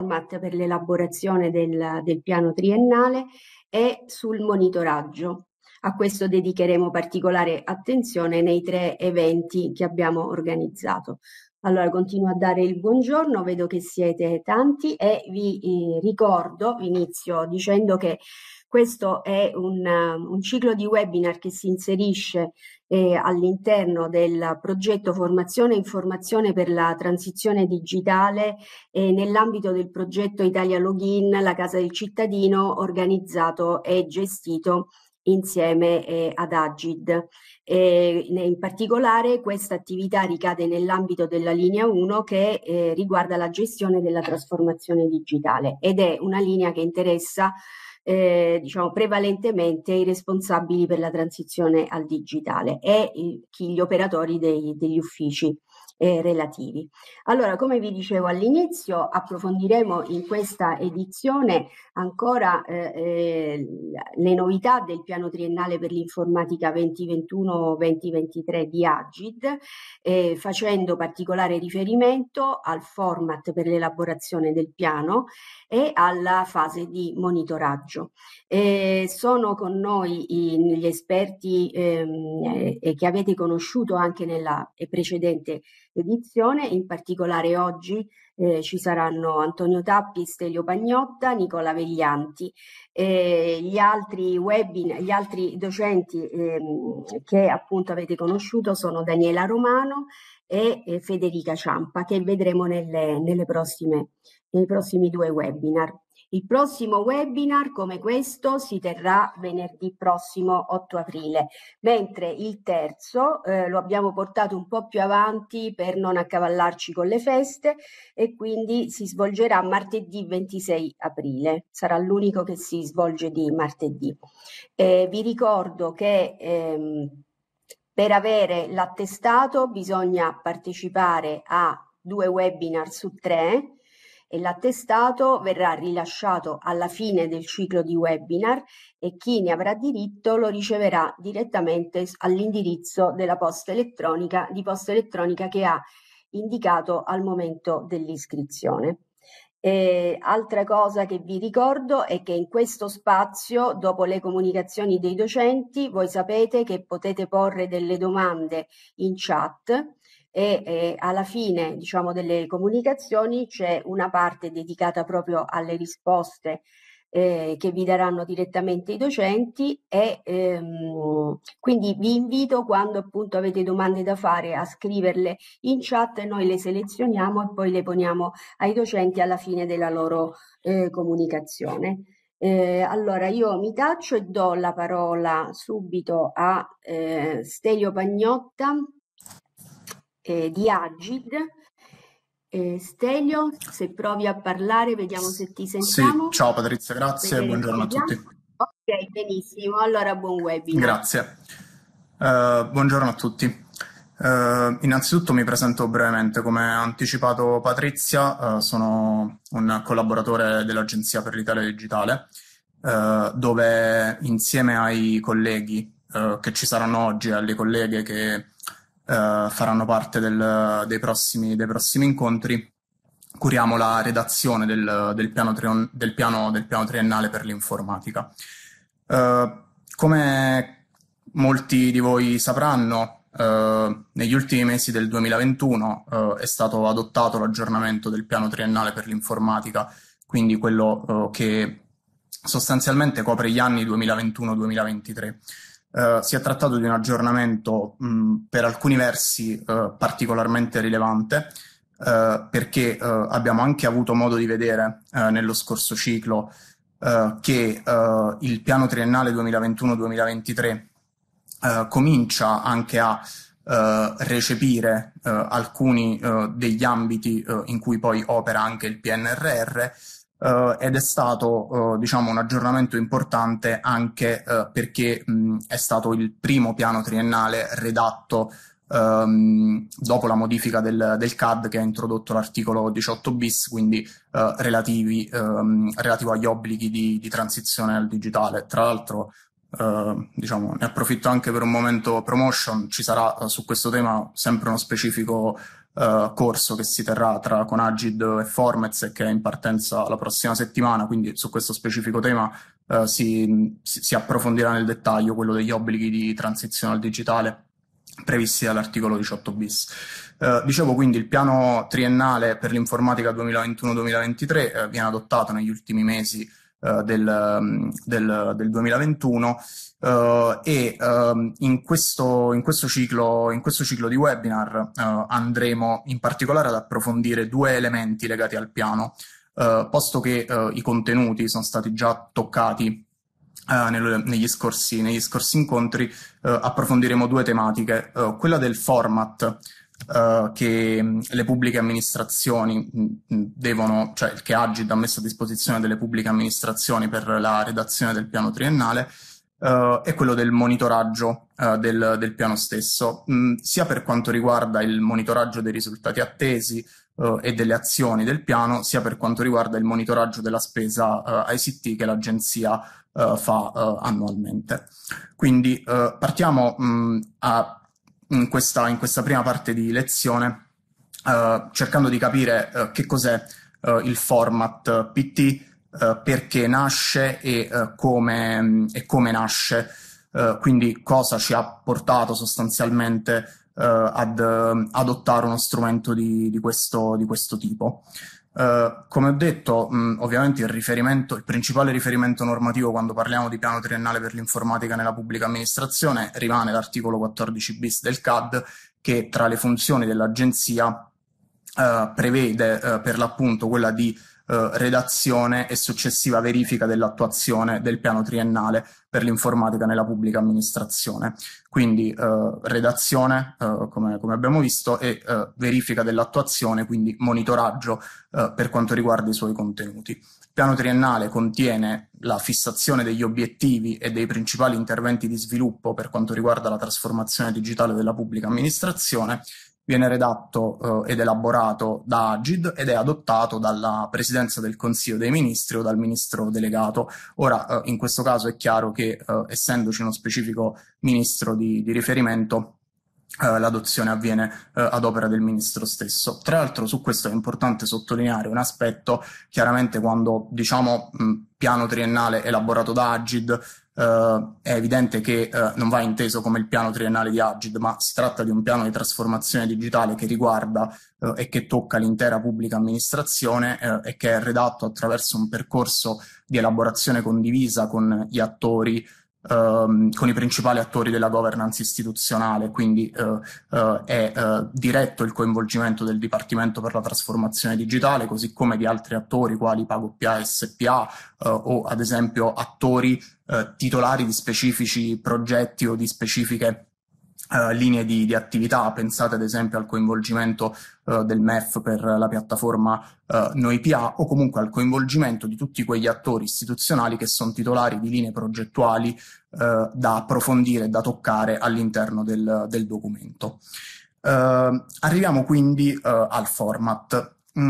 format per l'elaborazione del piano triennale e sul monitoraggio. A questo dedicheremo particolare attenzione nei 3 eventi che abbiamo organizzato. Allora, continuo a dare il buongiorno, vedo che siete tanti e vi ricordo, inizio dicendo che questo è un ciclo di webinar che si inserisce all'interno del progetto Formazione e Informazione per la transizione digitale nell'ambito del progetto Italia Login, la Casa del Cittadino, organizzato e gestito insieme ad Agid. In particolare questa attività ricade nell'ambito della linea 1 che riguarda la gestione della trasformazione digitale ed è una linea che interessa diciamo prevalentemente i responsabili per la transizione al digitale e gli operatori degli uffici relativi. Allora, come vi dicevo all'inizio, approfondiremo in questa edizione ancora le novità del piano triennale per l'informatica 2021-2023 di Agid, facendo particolare riferimento al format per l'elaborazione del piano e alla fase di monitoraggio. Sono con noi gli esperti che avete conosciuto anche nella precedente edizione, in particolare oggi ci saranno Antonio Tappi, Stelio Pagnotta, Nicola Veglianti. Gli altri docenti che appunto avete conosciuto sono Daniela Romano e Federica Ciampa, che vedremo nei prossimi 2 webinar. Il prossimo webinar, come questo, si terrà venerdì prossimo 8 aprile, mentre il terzo lo abbiamo portato un po' più avanti per non accavallarci con le feste e quindi si svolgerà martedì 26 aprile. Sarà l'unico che si svolge di martedì. Vi ricordo che per avere l'attestato bisogna partecipare a 2 webinar su 3 e l'attestato verrà rilasciato alla fine del ciclo di webinar e chi ne avrà diritto lo riceverà direttamente all'indirizzo della posta elettronica che ha indicato al momento dell'iscrizione. Altra cosa che vi ricordo è che in questo spazio, dopo le comunicazioni dei docenti, voi sapete che potete porre delle domande in chat e alla fine, diciamo, delle comunicazioni c'è una parte dedicata proprio alle risposte che vi daranno direttamente i docenti e quindi vi invito, quando appunto avete domande da fare, a scriverle in chat e noi le selezioniamo e poi le poniamo ai docenti alla fine della loro comunicazione. Allora io mi taccio e do la parola subito a Stelio Pagnotta di Agid. Stelio, se provi a parlare, vediamo se ti sentiamo. Sì, ciao Patrizia, grazie, buongiorno a tutti. Ok, benissimo, allora buon webinar. Grazie. Buongiorno a tutti. Innanzitutto mi presento brevemente. Come ha anticipato Patrizia, sono un collaboratore dell'Agenzia per l'Italia Digitale, dove insieme ai colleghi che ci saranno oggi e alle colleghe che faranno parte dei prossimi incontri, curiamo la redazione del piano triennale per l'informatica. Come molti di voi sapranno, negli ultimi mesi del 2021 è stato adottato l'aggiornamento del piano triennale per l'informatica, quindi quello che sostanzialmente copre gli anni 2021-2023. Si è trattato di un aggiornamento per alcuni versi particolarmente rilevante, perché abbiamo anche avuto modo di vedere nello scorso ciclo che il piano triennale 2021-2023 comincia anche a recepire alcuni degli ambiti in cui poi opera anche il PNRR, ed è stato diciamo un aggiornamento importante anche perché è stato il primo piano triennale redatto dopo la modifica del CAD che ha introdotto l'articolo 18 bis, quindi relativo agli obblighi di transizione al digitale. Tra l'altro diciamo, ne approfitto anche per un momento promotion, ci sarà su questo tema sempre uno specifico corso che si terrà con Agid e Formez e che è in partenza la prossima settimana, quindi su questo specifico tema si approfondirà nel dettaglio quello degli obblighi di transizione al digitale previsti dall'articolo 18 bis. Dicevo quindi il piano triennale per l'informatica 2021-2023 viene adottato negli ultimi mesi del 2021 in questo ciclo di webinar andremo in particolare ad approfondire due elementi legati al piano, posto che i contenuti sono stati già toccati negli scorsi incontri, approfondiremo due tematiche, quella del format che le pubbliche amministrazioni cioè che Agid ha messo a disposizione delle pubbliche amministrazioni per la redazione del piano triennale, e quello del monitoraggio del piano stesso, sia per quanto riguarda il monitoraggio dei risultati attesi e delle azioni del piano, sia per quanto riguarda il monitoraggio della spesa ICT che l'agenzia fa annualmente. Quindi partiamo in questa prima parte di lezione cercando di capire che cos'è il format PT, perché nasce e come nasce, quindi cosa ci ha portato sostanzialmente ad adottare uno strumento di questo tipo. Come ho detto, ovviamente il principale riferimento normativo quando parliamo di piano triennale per l'informatica nella pubblica amministrazione rimane l'articolo 14 bis del CAD, che tra le funzioni dell'agenzia prevede per l'appunto quella di redazione e successiva verifica dell'attuazione del piano triennale per l'informatica nella pubblica amministrazione. Quindi redazione, come abbiamo visto, e verifica dell'attuazione, quindi monitoraggio per quanto riguarda i suoi contenuti. Il piano triennale contiene la fissazione degli obiettivi e dei principali interventi di sviluppo per quanto riguarda la trasformazione digitale della pubblica amministrazione. Viene redatto ed elaborato da Agid ed è adottato dalla Presidenza del Consiglio dei Ministri o dal Ministro delegato. Ora, in questo caso è chiaro che, essendoci uno specifico ministro di riferimento, l'adozione avviene ad opera del ministro stesso. Tra l'altro su questo è importante sottolineare un aspetto: chiaramente quando diciamo piano triennale elaborato da Agid, è evidente che non va inteso come il piano triennale di Agid, ma si tratta di un piano di trasformazione digitale che riguarda e che tocca l'intera pubblica amministrazione e che è redatto attraverso un percorso di elaborazione condivisa con gli attori, con i principali attori della governance istituzionale, quindi è diretto il coinvolgimento del Dipartimento per la trasformazione digitale, così come di altri attori quali PagoPA SPA o ad esempio attori titolari di specifici progetti o di specifiche linee di attività. Pensate ad esempio al coinvolgimento del MEF per la piattaforma NoiPA, o comunque al coinvolgimento di tutti quegli attori istituzionali che sono titolari di linee progettuali da approfondire e da toccare all'interno del documento. Arriviamo quindi al format.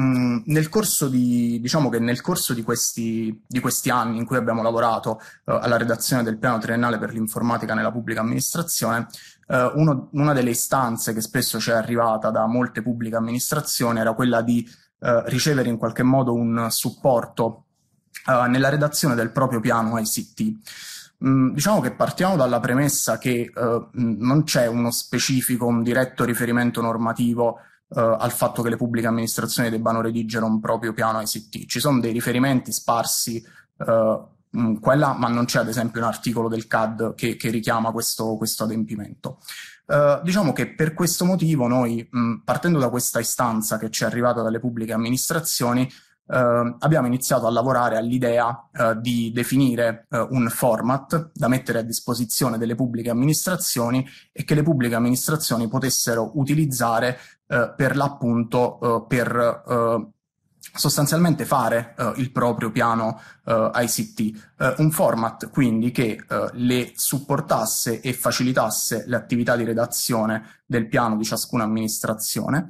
Diciamo che nel corso di questi anni in cui abbiamo lavorato alla redazione del piano triennale per l'informatica nella pubblica amministrazione, una delle istanze che spesso ci è arrivata da molte pubbliche amministrazioni era quella di ricevere in qualche modo un supporto nella redazione del proprio piano ICT. Diciamo che partiamo dalla premessa che non c'è un diretto riferimento normativo al fatto che le pubbliche amministrazioni debbano redigere un proprio piano ICT. Ci sono dei riferimenti sparsi qua e là, ma non c'è ad esempio un articolo del CAD che richiama questo adempimento. Diciamo che per questo motivo noi, partendo da questa istanza che ci è arrivata dalle pubbliche amministrazioni, abbiamo iniziato a lavorare all'idea di definire un format da mettere a disposizione delle pubbliche amministrazioni e che le pubbliche amministrazioni potessero utilizzare per l'appunto per sostanzialmente fare il proprio piano ICT, un format quindi che le supportasse e facilitasse le attività di redazione del piano di ciascuna amministrazione,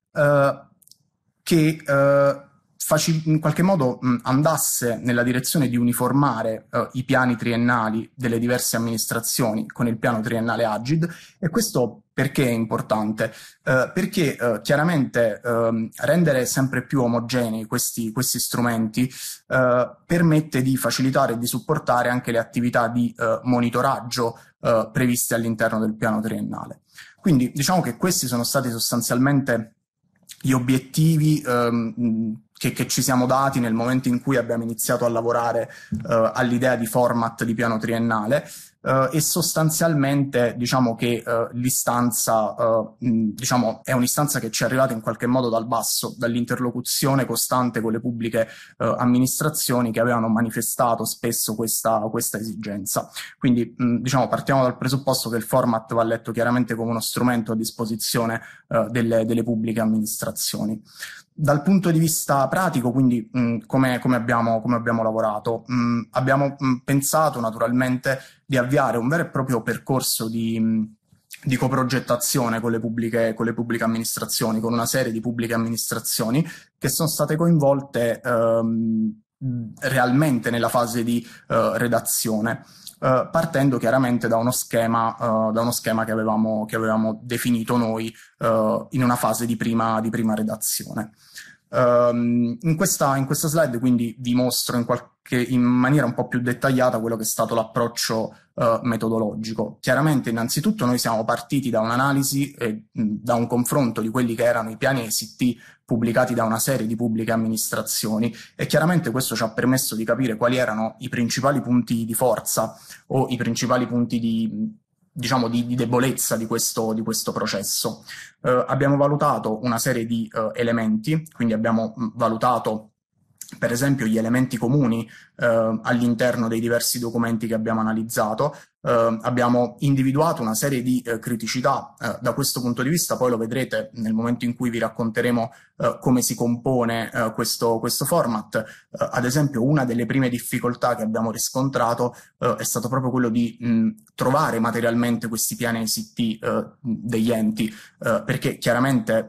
che in qualche modo andasse nella direzione di uniformare i piani triennali delle diverse amministrazioni con il piano triennale Agid, e questo Perché è importante? Perché chiaramente rendere sempre più omogenei questi strumenti permette di facilitare e di supportare anche le attività di monitoraggio previste all'interno del piano triennale. Quindi diciamo che questi sono stati sostanzialmente gli obiettivi che ci siamo dati nel momento in cui abbiamo iniziato a lavorare all'idea di format di piano triennale. E sostanzialmente diciamo che l'istanza diciamo, è un'istanza che ci è arrivata in qualche modo dal basso, dall'interlocuzione costante con le pubbliche amministrazioni che avevano manifestato spesso questa esigenza. Quindi diciamo, partiamo dal presupposto che il format va letto chiaramente come uno strumento a disposizione delle pubbliche amministrazioni. Dal punto di vista pratico, quindi come abbiamo lavorato? Abbiamo pensato naturalmente di avviare un vero e proprio percorso di coprogettazione con le pubbliche amministrazioni, con una serie di pubbliche amministrazioni che sono state coinvolte realmente nella fase di redazione. Partendo chiaramente da uno schema che avevamo definito noi in una fase di prima redazione. In questa slide quindi vi mostro in maniera un po' più dettagliata quello che è stato l'approccio metodologico. Chiaramente innanzitutto noi siamo partiti da un'analisi e da un confronto di quelli che erano i piani ICT pubblicati da una serie di pubbliche amministrazioni e chiaramente questo ci ha permesso di capire quali erano i principali punti di forza o i principali punti di debolezza di questo processo. Abbiamo valutato una serie di elementi, quindi abbiamo valutato per esempio gli elementi comuni all'interno dei diversi documenti che abbiamo analizzato, abbiamo individuato una serie di criticità da questo punto di vista, poi lo vedrete nel momento in cui vi racconteremo come si compone questo format. Ad esempio una delle prime difficoltà che abbiamo riscontrato è stato proprio quello di trovare materialmente questi piani ICT degli enti, perché chiaramente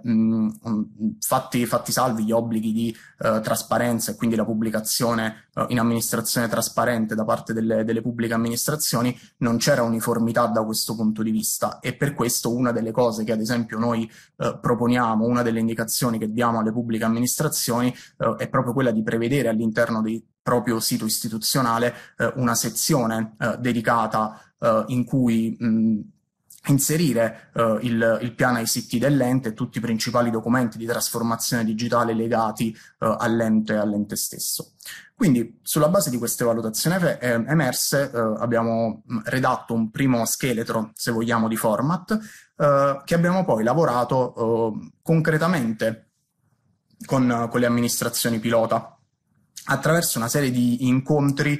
fatti salvi gli obblighi di trasparenza e quindi la pubblicazione in amministrazione trasparente da parte delle pubbliche amministrazioni, non c'era uniformità da questo punto di vista e per questo una delle cose che ad esempio noi proponiamo, una delle indicazioni che diamo alle pubbliche amministrazioni è proprio quella di prevedere all'interno del proprio sito istituzionale una sezione dedicata in cui inserire il piano ICT dell'ente e tutti i principali documenti di trasformazione digitale legati all'ente stesso. Quindi sulla base di queste valutazioni emerse abbiamo redatto un primo scheletro, se vogliamo, di format che abbiamo poi lavorato concretamente con le amministrazioni pilota attraverso una serie di incontri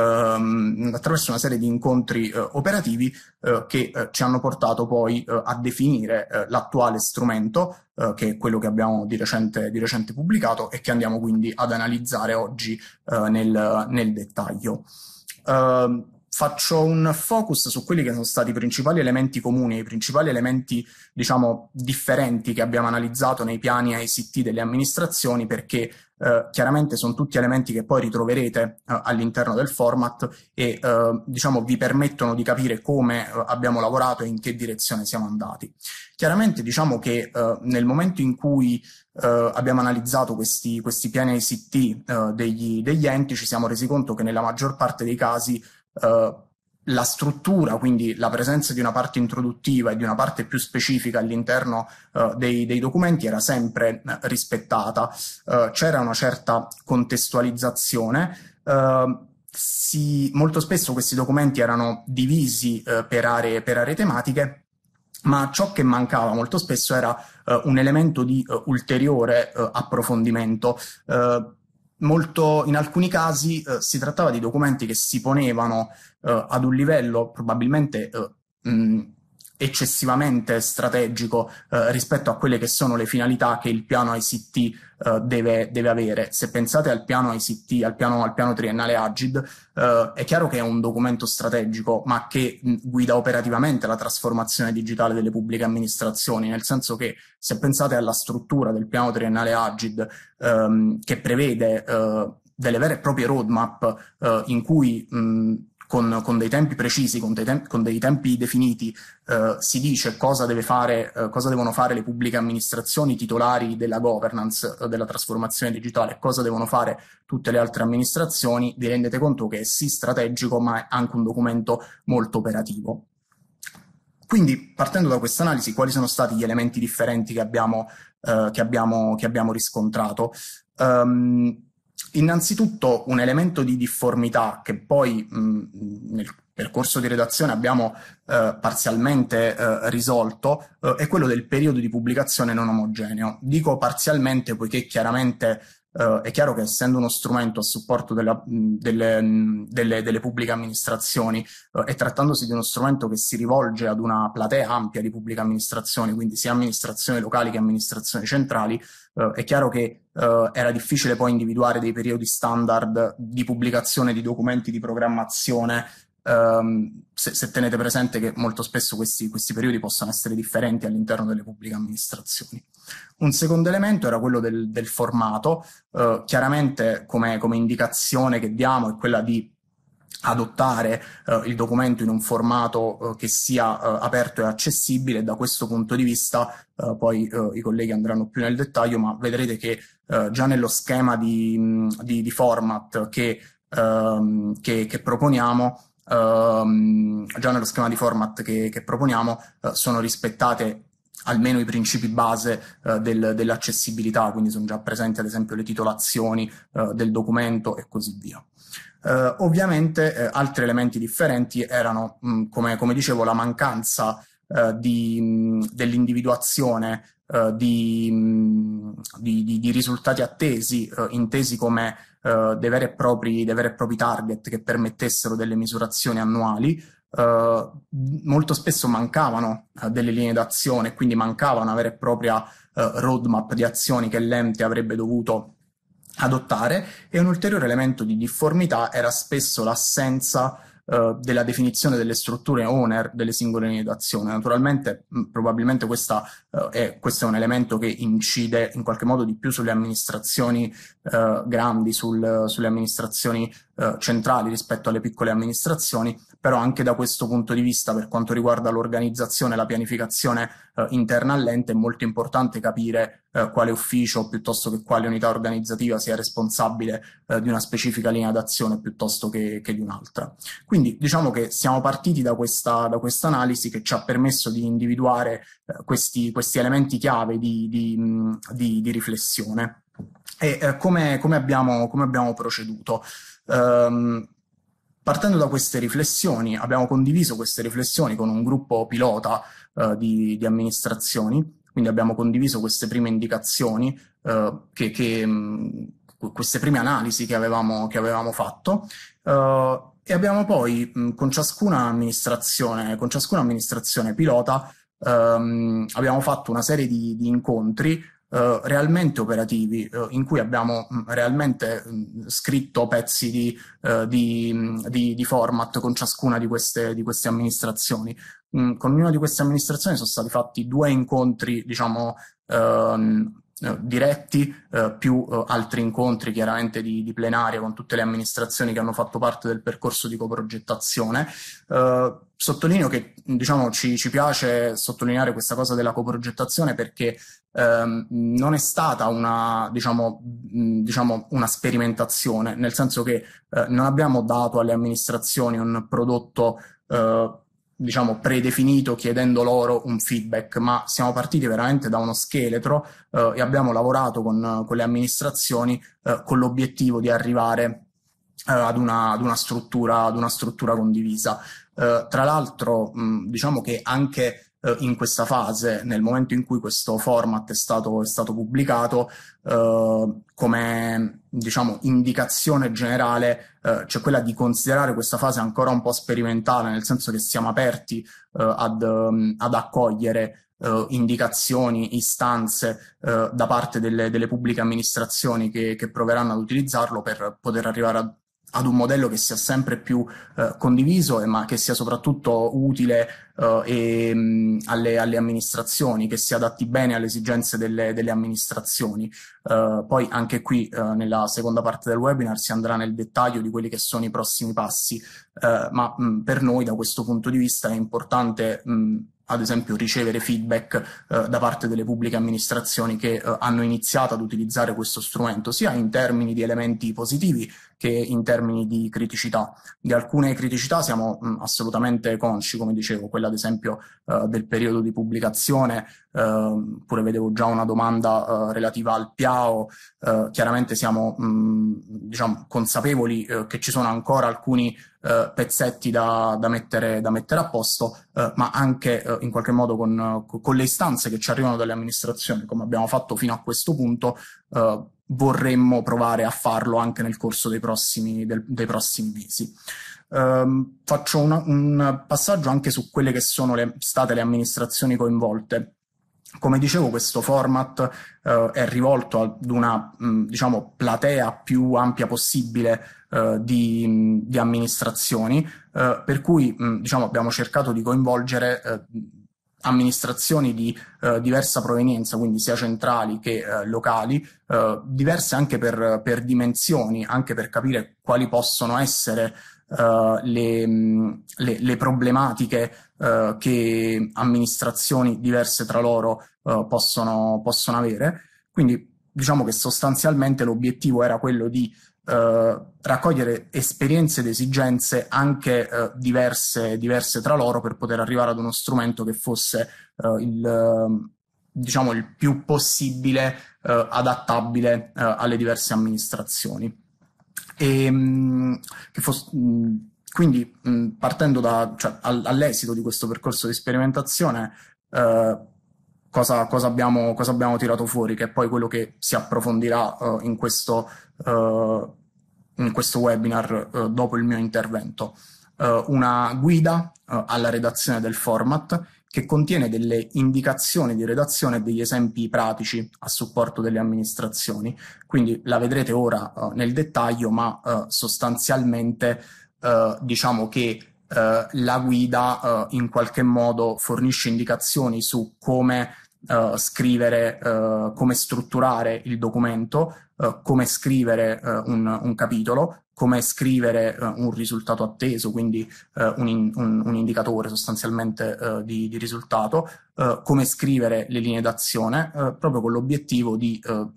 operativi che ci hanno portato poi a definire l'attuale strumento, che è quello che abbiamo di recente pubblicato e che andiamo quindi ad analizzare oggi nel dettaglio. Faccio un focus su quelli che sono stati i principali elementi comuni, i principali elementi, diciamo, differenti che abbiamo analizzato nei piani ICT delle amministrazioni, perché chiaramente sono tutti elementi che poi ritroverete all'interno del format e diciamo vi permettono di capire come abbiamo lavorato e in che direzione siamo andati. Chiaramente diciamo che nel momento in cui abbiamo analizzato questi piani ICT degli enti, ci siamo resi conto che nella maggior parte dei casi la struttura, quindi la presenza di una parte introduttiva e di una parte più specifica all'interno dei documenti era sempre rispettata, c'era una certa contestualizzazione, molto spesso questi documenti erano divisi per aree tematiche, ma ciò che mancava molto spesso era un elemento di ulteriore approfondimento. In alcuni casi si trattava di documenti che si ponevano ad un livello probabilmente eccessivamente strategico rispetto a quelle che sono le finalità che il piano ICT deve avere. Se pensate al piano ICT, al piano triennale Agid, è chiaro che è un documento strategico, ma che guida operativamente la trasformazione digitale delle pubbliche amministrazioni, nel senso che se pensate alla struttura del piano triennale Agid, che prevede delle vere e proprie roadmap in cui con dei tempi precisi, con dei tempi definiti, si dice cosa devono fare le pubbliche amministrazioni titolari della governance della trasformazione digitale, cosa devono fare tutte le altre amministrazioni, vi rendete conto che è sì strategico, ma è anche un documento molto operativo. Quindi, partendo da questa analisi, quali sono stati gli elementi differenti che abbiamo riscontrato? Innanzitutto un elemento di difformità che poi nel percorso di redazione abbiamo parzialmente risolto è quello del periodo di pubblicazione non omogeneo. Dico parzialmente poiché chiaramente è chiaro che essendo uno strumento a supporto delle pubbliche amministrazioni e trattandosi di uno strumento che si rivolge ad una platea ampia di pubbliche amministrazioni, quindi sia amministrazioni locali che amministrazioni centrali, è chiaro che era difficile poi individuare dei periodi standard di pubblicazione di documenti di programmazione, se tenete presente che molto spesso questi periodi possono essere differenti all'interno delle pubbliche amministrazioni. Un secondo elemento era quello del formato. Chiaramente come indicazione che diamo è quella di adottare il documento in un formato che sia aperto e accessibile, e da questo punto di vista poi i colleghi andranno più nel dettaglio, ma vedrete che già nello schema di format che proponiamo, sono rispettate almeno i principi base dell'accessibilità, quindi sono già presenti ad esempio le titolazioni del documento e così via. Ovviamente altri elementi differenti erano, come dicevo, la mancanza dell'individuazione di risultati attesi, intesi come dei veri e propri target che permettessero delle misurazioni annuali. Molto spesso mancavano delle linee d'azione, quindi mancava una vera e propria roadmap di azioni che l'ente avrebbe dovuto adottare, e un ulteriore elemento di difformità era spesso l'assenza della definizione delle strutture owner delle singole linee d'azione. Naturalmente, probabilmente questo è un elemento che incide in qualche modo di più sulle amministrazioni grandi, sulle amministrazioni centrali rispetto alle piccole amministrazioni, però anche da questo punto di vista, per quanto riguarda l'organizzazione e la pianificazione interna all'ente, è molto importante capire quale ufficio piuttosto che quale unità organizzativa sia responsabile di una specifica linea d'azione piuttosto che di un'altra. Quindi diciamo che siamo partiti da questa analisi che ci ha permesso di individuare questi elementi chiave di riflessione. E come abbiamo proceduto? Partendo da queste riflessioni, abbiamo condiviso queste riflessioni con un gruppo pilota di amministrazioni, quindi abbiamo condiviso queste prime indicazioni, queste prime analisi che avevamo fatto, e abbiamo poi con ciascuna amministrazione pilota abbiamo fatto una serie di incontri realmente operativi, in cui abbiamo realmente scritto pezzi di format con ciascuna di queste amministrazioni. Con ognuna di queste amministrazioni sono stati fatti 2 incontri, diciamo, diretti, più altri incontri chiaramente di plenaria con tutte le amministrazioni che hanno fatto parte del percorso di coprogettazione. Sottolineo che, diciamo, ci piace sottolineare questa cosa della coprogettazione perché non è stata una sperimentazione, nel senso che non abbiamo dato alle amministrazioni un prodotto diciamo predefinito chiedendo loro un feedback, ma siamo partiti veramente da uno scheletro e abbiamo lavorato con le amministrazioni con l'obiettivo di arrivare ad una struttura condivisa. Tra l'altro diciamo che anche in questa fase, nel momento in cui questo format è stato pubblicato, come diciamo indicazione generale c'è quella di considerare questa fase ancora un po' sperimentale, nel senso che siamo aperti ad accogliere indicazioni, istanze da parte delle pubbliche amministrazioni che proveranno ad utilizzarlo per poter arrivare ad un modello che sia sempre più condiviso, ma che sia soprattutto utile alle amministrazioni, che si adatti bene alle esigenze delle amministrazioni. Poi anche qui nella seconda parte del webinar si andrà nel dettaglio di quelli che sono i prossimi passi, ma per noi da questo punto di vista è importante ad esempio ricevere feedback da parte delle pubbliche amministrazioni che hanno iniziato ad utilizzare questo strumento, sia in termini di elementi positivi che in termini di criticità. Di alcune criticità siamo assolutamente consci, come dicevo, quella ad esempio del periodo di pubblicazione, pure vedevo già una domanda relativa al PIAO. Chiaramente siamo diciamo, consapevoli che ci sono ancora alcuni pezzetti da mettere a posto, ma anche in qualche modo con le istanze che ci arrivano dalle amministrazioni, come abbiamo fatto fino a questo punto, vorremmo provare a farlo anche nel corso dei prossimi mesi. Faccio un passaggio anche su quelle che sono state le amministrazioni coinvolte. Come dicevo, questo format è rivolto ad una diciamo, platea più ampia possibile di amministrazioni, per cui diciamo, abbiamo cercato di coinvolgere amministrazioni di diversa provenienza, quindi sia centrali che locali, diverse anche per dimensioni, anche per capire quali possono essere le problematiche che amministrazioni diverse tra loro possono avere. Quindi diciamo che sostanzialmente l'obiettivo era quello di raccogliere esperienze ed esigenze anche diverse tra loro per poter arrivare ad uno strumento che fosse diciamo il più possibile adattabile alle diverse amministrazioni. Quindi partendo cioè, all'esito di questo percorso di sperimentazione, cosa abbiamo tirato fuori, che è poi quello che si approfondirà in questo webinar dopo il mio intervento. Una guida alla redazione del format che contiene delle indicazioni di redazione e degli esempi pratici a supporto delle amministrazioni. Quindi la vedrete ora nel dettaglio, ma sostanzialmente diciamo che la guida in qualche modo fornisce indicazioni su come scrivere, come strutturare il documento, come scrivere un capitolo, come scrivere un risultato atteso, quindi un indicatore sostanzialmente di risultato, come scrivere le linee d'azione, proprio con l'obiettivo di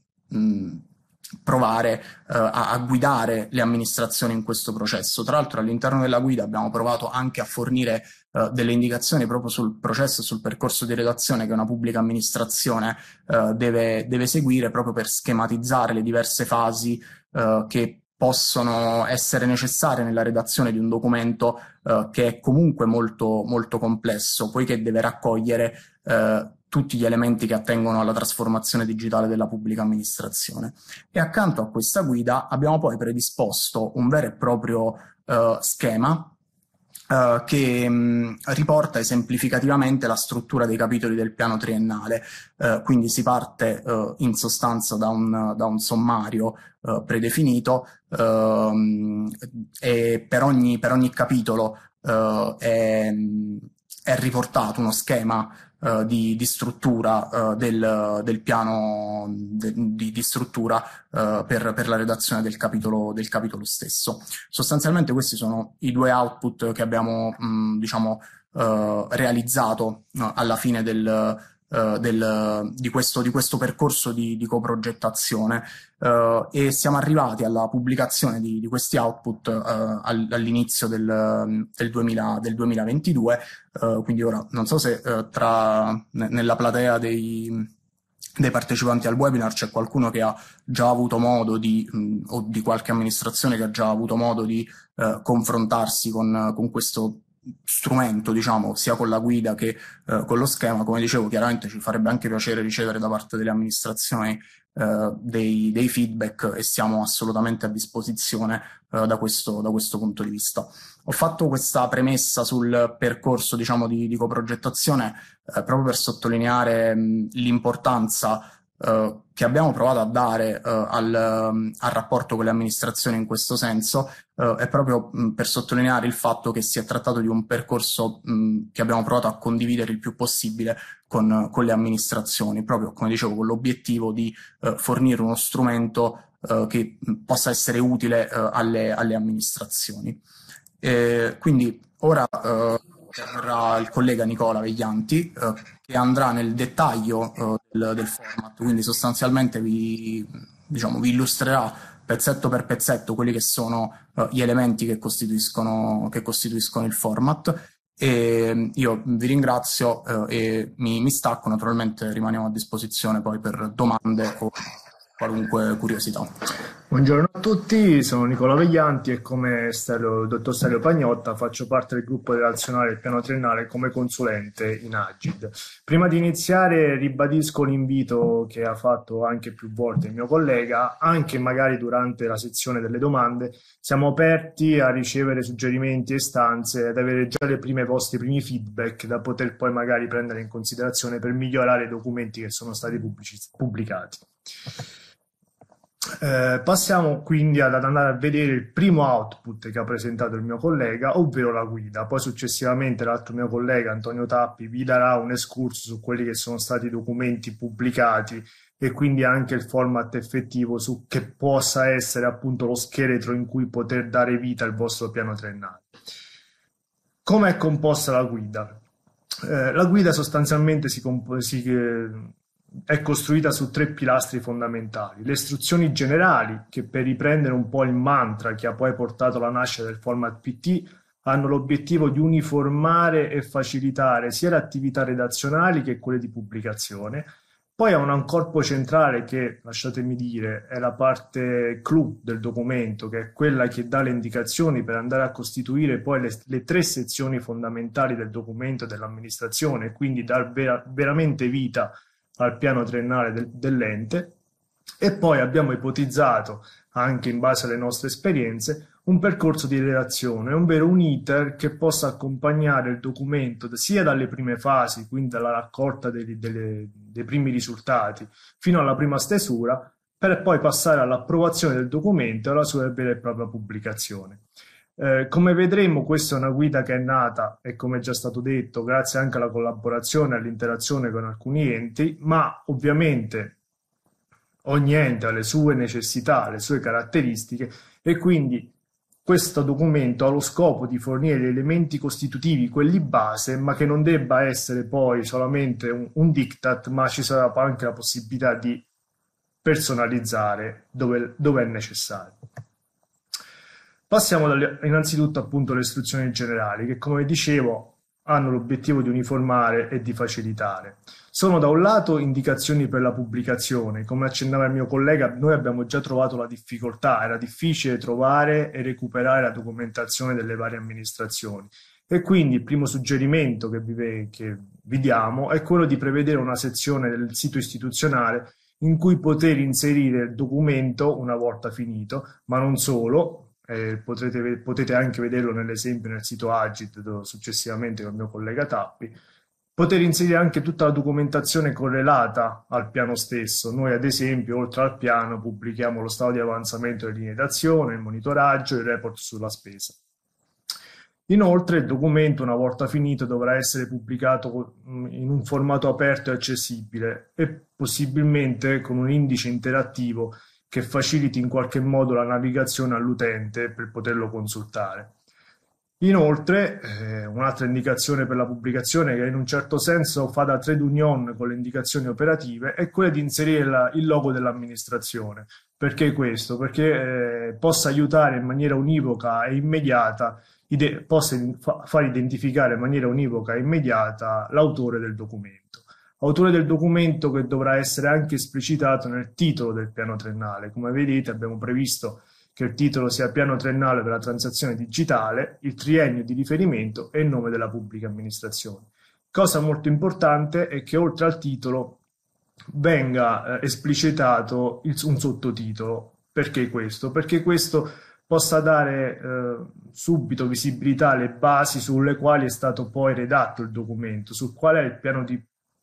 provare a guidare le amministrazioni in questo processo. Tra l'altro all'interno della guida abbiamo provato anche a fornire delle indicazioni proprio sul processo, sul percorso di redazione che una pubblica amministrazione deve seguire, proprio per schematizzare le diverse fasi che possono essere necessarie nella redazione di un documento che è comunque molto, molto complesso, poiché deve raccogliere tutti gli elementi che attengono alla trasformazione digitale della pubblica amministrazione. E accanto a questa guida abbiamo poi predisposto un vero e proprio schema che riporta esemplificativamente la struttura dei capitoli del piano triennale. Quindi si parte in sostanza da un sommario predefinito e per ogni capitolo è riportato uno schema di struttura del piano di struttura per la redazione del capitolo di Sostanzialmente questi sono i due output che abbiamo diciamo realizzato alla fine di questo percorso di coprogettazione e siamo arrivati alla pubblicazione di questi output all'inizio del 2022, quindi ora non so se nella platea dei partecipanti al webinar c'è qualcuno che ha già avuto modo o di qualche amministrazione che ha già avuto modo di confrontarsi con questo strumento, diciamo, sia con la guida che con lo schema. Come dicevo, chiaramente ci farebbe anche piacere ricevere da parte delle amministrazioni dei feedback e siamo assolutamente a disposizione da questo punto di vista. Ho fatto questa premessa sul percorso, diciamo, di coprogettazione proprio per sottolineare l'importanza che abbiamo provato a dare al rapporto con le amministrazioni in questo senso è proprio per sottolineare il fatto che si è trattato di un percorso che abbiamo provato a condividere il più possibile con le amministrazioni, proprio come dicevo, con l'obiettivo di fornire uno strumento che possa essere utile alle amministrazioni. Quindi ora interverrà il collega Nicola Veglianti, che andrà nel dettaglio del format, quindi sostanzialmente diciamo, vi illustrerà pezzetto per pezzetto quelli che sono gli elementi che costituiscono il format. E io vi ringrazio e mi stacco, naturalmente rimaniamo a disposizione poi per domande o qualunque curiosità. Buongiorno a tutti, sono Nicola Veglianti e come dottor Stelio Pagnotta faccio parte del gruppo relazionale del piano triennale come consulente in Agid. Prima di iniziare ribadisco l'invito che ha fatto anche più volte il mio collega, anche magari durante la sezione delle domande, siamo aperti a ricevere suggerimenti e istanze, ad avere già i vostri primi feedback da poter poi magari prendere in considerazione per migliorare i documenti che sono stati pubblicati. Passiamo quindi ad andare a vedere il primo output che ha presentato il mio collega, ovvero la guida. Poi successivamente l'altro mio collega Antonio Tappi vi darà un escurso su quelli che sono stati i documenti pubblicati e quindi anche il format effettivo su che possa essere appunto lo scheletro in cui poter dare vita al vostro piano triennale. Come è composta la guida? La guida sostanzialmente è costruita su 3 pilastri fondamentali: le istruzioni generali, che per riprendere un po' il mantra che ha poi portato alla nascita del format PT, hanno l'obiettivo di uniformare e facilitare sia le attività redazionali che quelle di pubblicazione. Poi ha un corpo centrale che, lasciatemi dire, è la parte clou del documento, che è quella che dà le indicazioni per andare a costituire poi le 3 sezioni fondamentali del documento dell'amministrazione, quindi dar veramente vita al piano triennale dell'ente. E poi abbiamo ipotizzato, anche in base alle nostre esperienze, un percorso di redazione, ovvero un iter che possa accompagnare il documento sia dalle prime fasi, quindi dalla raccolta dei primi risultati, fino alla prima stesura, per poi passare all'approvazione del documento e alla sua vera e propria pubblicazione. Come vedremo, questa è una guida che è nata, e come è già stato detto, grazie anche alla collaborazione e all'interazione con alcuni enti, ma ovviamente ogni ente ha le sue necessità, le sue caratteristiche, e quindi questo documento ha lo scopo di fornire gli elementi costitutivi, quelli base, ma che non debba essere poi solamente un diktat, ma ci sarà anche la possibilità di personalizzare dove è necessario. Passiamo innanzitutto appunto alle istruzioni generali, che come dicevo hanno l'obiettivo di uniformare e di facilitare. Sono da un lato indicazioni per la pubblicazione. Come accennava il mio collega, noi abbiamo già trovato la difficoltà, era difficile trovare e recuperare la documentazione delle varie amministrazioni, e quindi il primo suggerimento che vi diamo è quello di prevedere una sezione del sito istituzionale in cui poter inserire il documento una volta finito, ma non solo. Potete anche vederlo nell'esempio nel sito Agid successivamente con il mio collega Tappi, poter inserire anche tutta la documentazione correlata al piano stesso. Noi ad esempio oltre al piano pubblichiamo lo stato di avanzamento delle linee d'azione, il monitoraggio e il report sulla spesa. Inoltre il documento, una volta finito, dovrà essere pubblicato in un formato aperto e accessibile e possibilmente con un indice interattivo che faciliti in qualche modo la navigazione all'utente per poterlo consultare. Inoltre, un'altra indicazione per la pubblicazione, che in un certo senso fa da trade union con le indicazioni operative, è quella di inserire il logo dell'amministrazione. Perché questo? Perché possa aiutare in maniera univoca e immediata, possa far identificare in maniera univoca e immediata l'autore del documento. Autore del documento che dovrà essere anche esplicitato nel titolo del piano triennale. Come vedete abbiamo previsto che il titolo sia piano triennale per la transazione digitale, il triennio di riferimento e il nome della pubblica amministrazione. Cosa molto importante è che oltre al titolo venga esplicitato un sottotitolo. Perché questo? Perché questo possa dare subito visibilità alle basi sulle quali è stato poi redatto il documento, sul quale è il piano di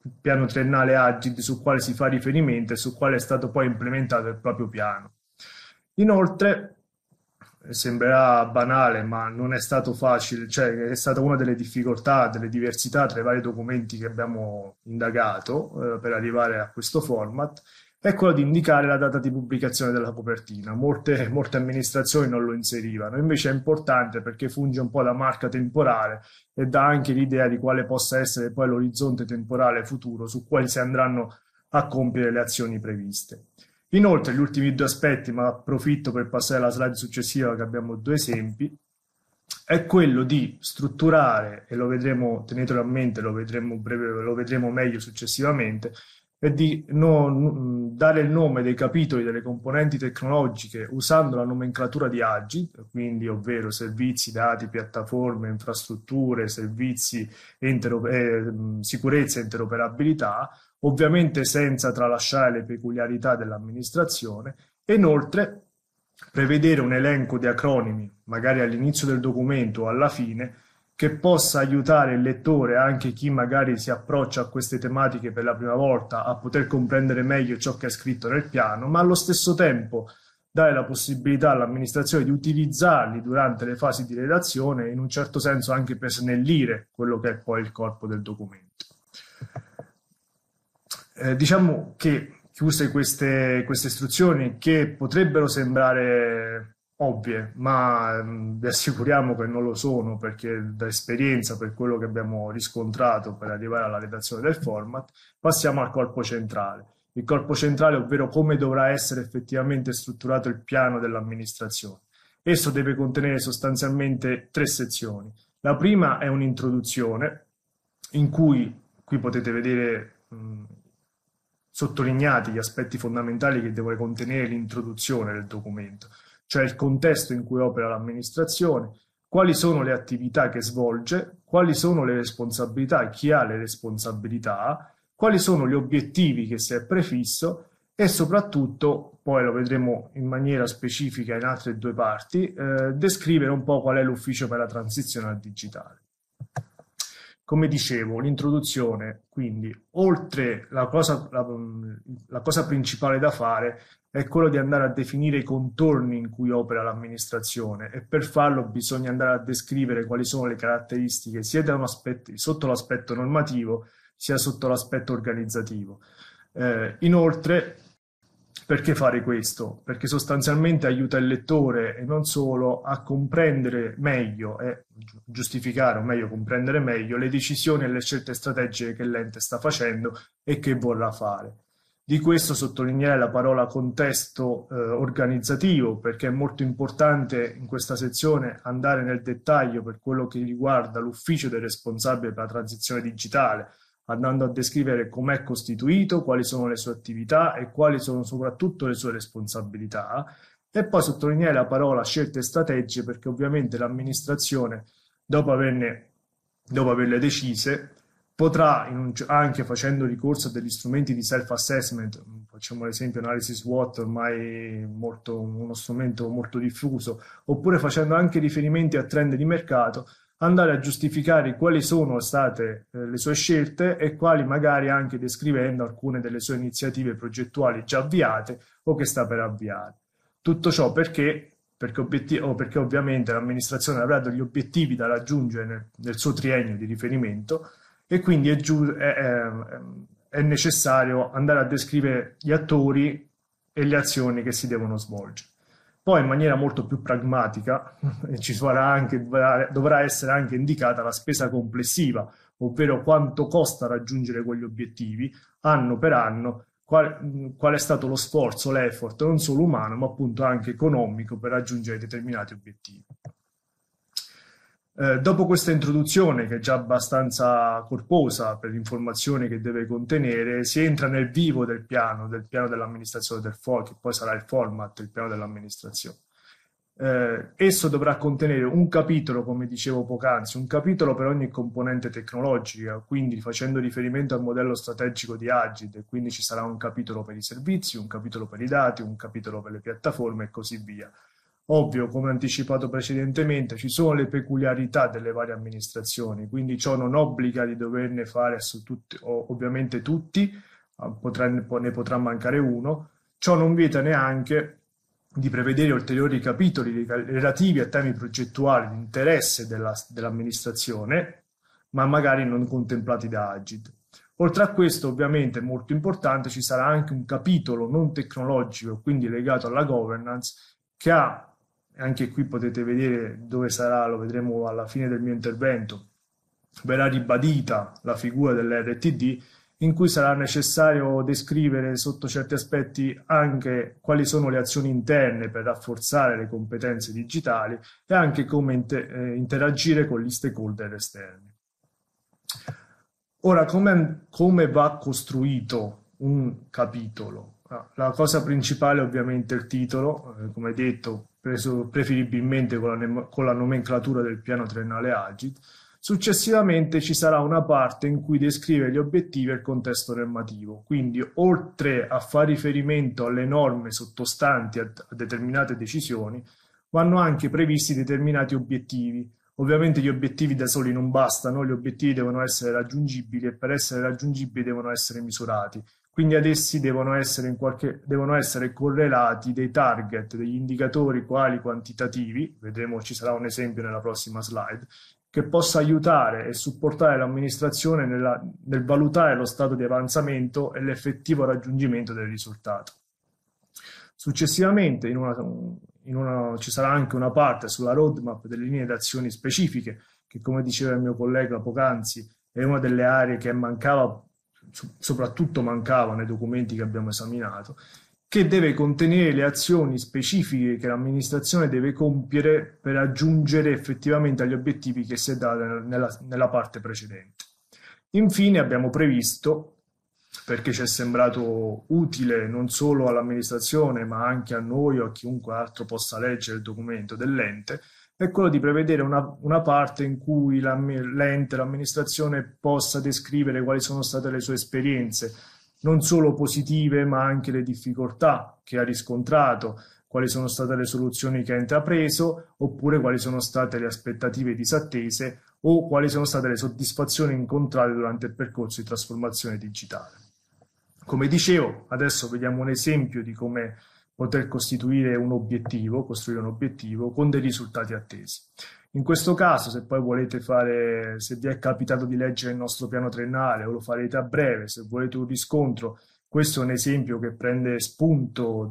piano triennale Agid su quale si fa riferimento e su quale è stato poi implementato il proprio piano. Inoltre, sembrerà banale, ma non è stato facile, cioè è stata una delle difficoltà, delle diversità tra i vari documenti che abbiamo indagato per arrivare a questo format, è quello di indicare la data di pubblicazione della copertina. Molte amministrazioni non lo inserivano, invece è importante perché funge un po' da marca temporale e dà anche l'idea di quale possa essere poi l'orizzonte temporale futuro su quali si andranno a compiere le azioni previste. Inoltre, gli ultimi due aspetti, ma approfitto per passare alla slide successiva che abbiamo due esempi, è quello di strutturare, e lo vedremo, tenetelo a mente, lo vedremo meglio successivamente, e di dare il nome dei capitoli delle componenti tecnologiche usando la nomenclatura di Agid, quindi ovvero servizi, dati, piattaforme, infrastrutture, servizi, sicurezza e interoperabilità, ovviamente senza tralasciare le peculiarità dell'amministrazione, e inoltre prevedere un elenco di acronimi, magari all'inizio del documento o alla fine, che possa aiutare il lettore, anche chi magari si approccia a queste tematiche per la prima volta, a poter comprendere meglio ciò che è scritto nel piano, ma allo stesso tempo dare la possibilità all'amministrazione di utilizzarli durante le fasi di redazione, in un certo senso anche per snellire quello che è poi il corpo del documento. Diciamo che chiuse queste istruzioni, che potrebbero sembrare ovvie, ma vi assicuriamo che non lo sono, perché da esperienza, per quello che abbiamo riscontrato per arrivare alla redazione del format, passiamo al corpo centrale. Il corpo centrale, ovvero come dovrà essere effettivamente strutturato il piano dell'amministrazione. Esso deve contenere sostanzialmente 3 sezioni. La prima è un'introduzione, in cui, qui potete vedere sottolineati gli aspetti fondamentali che deve contenere l'introduzione del documento, cioè il contesto in cui opera l'amministrazione, quali sono le attività che svolge, quali sono le responsabilità, chi ha le responsabilità, quali sono gli obiettivi che si è prefisso e soprattutto, poi lo vedremo in maniera specifica in altre 2 parti, descrivere un po' qual è l'ufficio per la transizione al digitale. Come dicevo, l'introduzione, quindi, oltre la cosa principale da fare è quello di andare a definire i contorni in cui opera l'amministrazione, e per farlo bisogna andare a descrivere quali sono le caratteristiche sia sotto l'aspetto normativo sia sotto l'aspetto organizzativo. Inoltre, perché fare questo? Perché sostanzialmente aiuta il lettore e non solo a comprendere meglio e giustificare, o meglio comprendere meglio, le decisioni e le scelte strategiche che l'ente sta facendo e che vorrà fare. Di questo sottolineare la parola contesto organizzativo, perché è molto importante in questa sezione andare nel dettaglio per quello che riguarda l'ufficio del responsabile per la transizione digitale, andando a descrivere com'è costituito, quali sono le sue attività e quali sono soprattutto le sue responsabilità, e poi sottolineare la parola scelte strategiche, perché ovviamente l'amministrazione, dopo averle decise, potrà, anche facendo ricorso a degli strumenti di self-assessment, facciamo l'esempio analisi SWOT, ormai uno strumento molto diffuso, oppure facendo anche riferimenti a trend di mercato, andare a giustificare quali sono state le sue scelte e quali magari anche descrivendo alcune delle sue iniziative progettuali già avviate o che sta per avviare. Tutto ciò perché ovviamente l'amministrazione avrà degli obiettivi da raggiungere nel suo triennio di riferimento, e quindi è necessario andare a descrivere gli attori e le azioni che si devono svolgere. Poi in maniera molto più pragmatica dovrà essere anche indicata la spesa complessiva, ovvero quanto costa raggiungere quegli obiettivi anno per anno, qual è stato lo sforzo, l'effort non solo umano ma appunto anche economico per raggiungere determinati obiettivi. Dopo questa introduzione, che è già abbastanza corposa per l'informazione che deve contenere, si entra nel vivo del piano dell'amministrazione del FOI, che poi sarà il format, il piano dell'amministrazione. Esso dovrà contenere un capitolo, come dicevo poc'anzi, un capitolo per ogni componente tecnologica, quindi facendo riferimento al modello strategico di Agid, quindi ci sarà un capitolo per i servizi, un capitolo per i dati, un capitolo per le piattaforme e così via. Ovvio, come anticipato precedentemente, ci sono le peculiarità delle varie amministrazioni, quindi ciò non obbliga di doverne fare su tutti, ovviamente tutti, ne potrà mancare uno, ciò non vieta neanche di prevedere ulteriori capitoli relativi a temi progettuali di interesse dell'amministrazione, ma magari non contemplati da Agid. Oltre a questo, ovviamente, molto importante, ci sarà anche un capitolo non tecnologico, quindi legato alla governance, che ha, anche qui potete vedere dove sarà, lo vedremo alla fine del mio intervento, verrà ribadita la figura dell'RTD, in cui sarà necessario descrivere sotto certi aspetti anche quali sono le azioni interne per rafforzare le competenze digitali e anche come interagire con gli stakeholder esterni. Ora, come va costruito un capitolo? La cosa principale ovviamente è il titolo, come detto, preso preferibilmente con la nomenclatura del piano triennale Agid. Successivamente ci sarà una parte in cui descrive gli obiettivi e il contesto normativo, quindi oltre a fare riferimento alle norme sottostanti a determinate decisioni, vanno anche previsti determinati obiettivi. Ovviamente gli obiettivi da soli non bastano, gli obiettivi devono essere raggiungibili e per essere raggiungibili devono essere misurati. Quindi ad essi devono essere correlati dei target, degli indicatori quali quantitativi, vedremo, ci sarà un esempio nella prossima slide, che possa aiutare e supportare l'amministrazione nel valutare lo stato di avanzamento e l'effettivo raggiungimento del risultato. Successivamente ci sarà anche una parte sulla roadmap delle linee d'azione specifiche, che come diceva il mio collega poc'anzi è una delle aree che soprattutto mancava nei documenti che abbiamo esaminato, che deve contenere le azioni specifiche che l'amministrazione deve compiere per raggiungere effettivamente agli obiettivi che si è data nella parte precedente. Infine abbiamo previsto, perché ci è sembrato utile non solo all'amministrazione ma anche a noi o a chiunque altro possa leggere il documento dell'ente, è quello di prevedere una parte in cui l'ente, l'amministrazione possa descrivere quali sono state le sue esperienze, non solo positive ma anche le difficoltà che ha riscontrato, quali sono state le soluzioni che ha intrapreso, oppure quali sono state le aspettative disattese o quali sono state le soddisfazioni incontrate durante il percorso di trasformazione digitale. Come dicevo, adesso vediamo un esempio di come poter costruire un obiettivo con dei risultati attesi. In questo caso, se poi volete se vi è capitato di leggere il nostro piano triennale o lo farete a breve, se volete un riscontro, questo è un esempio che prende spunto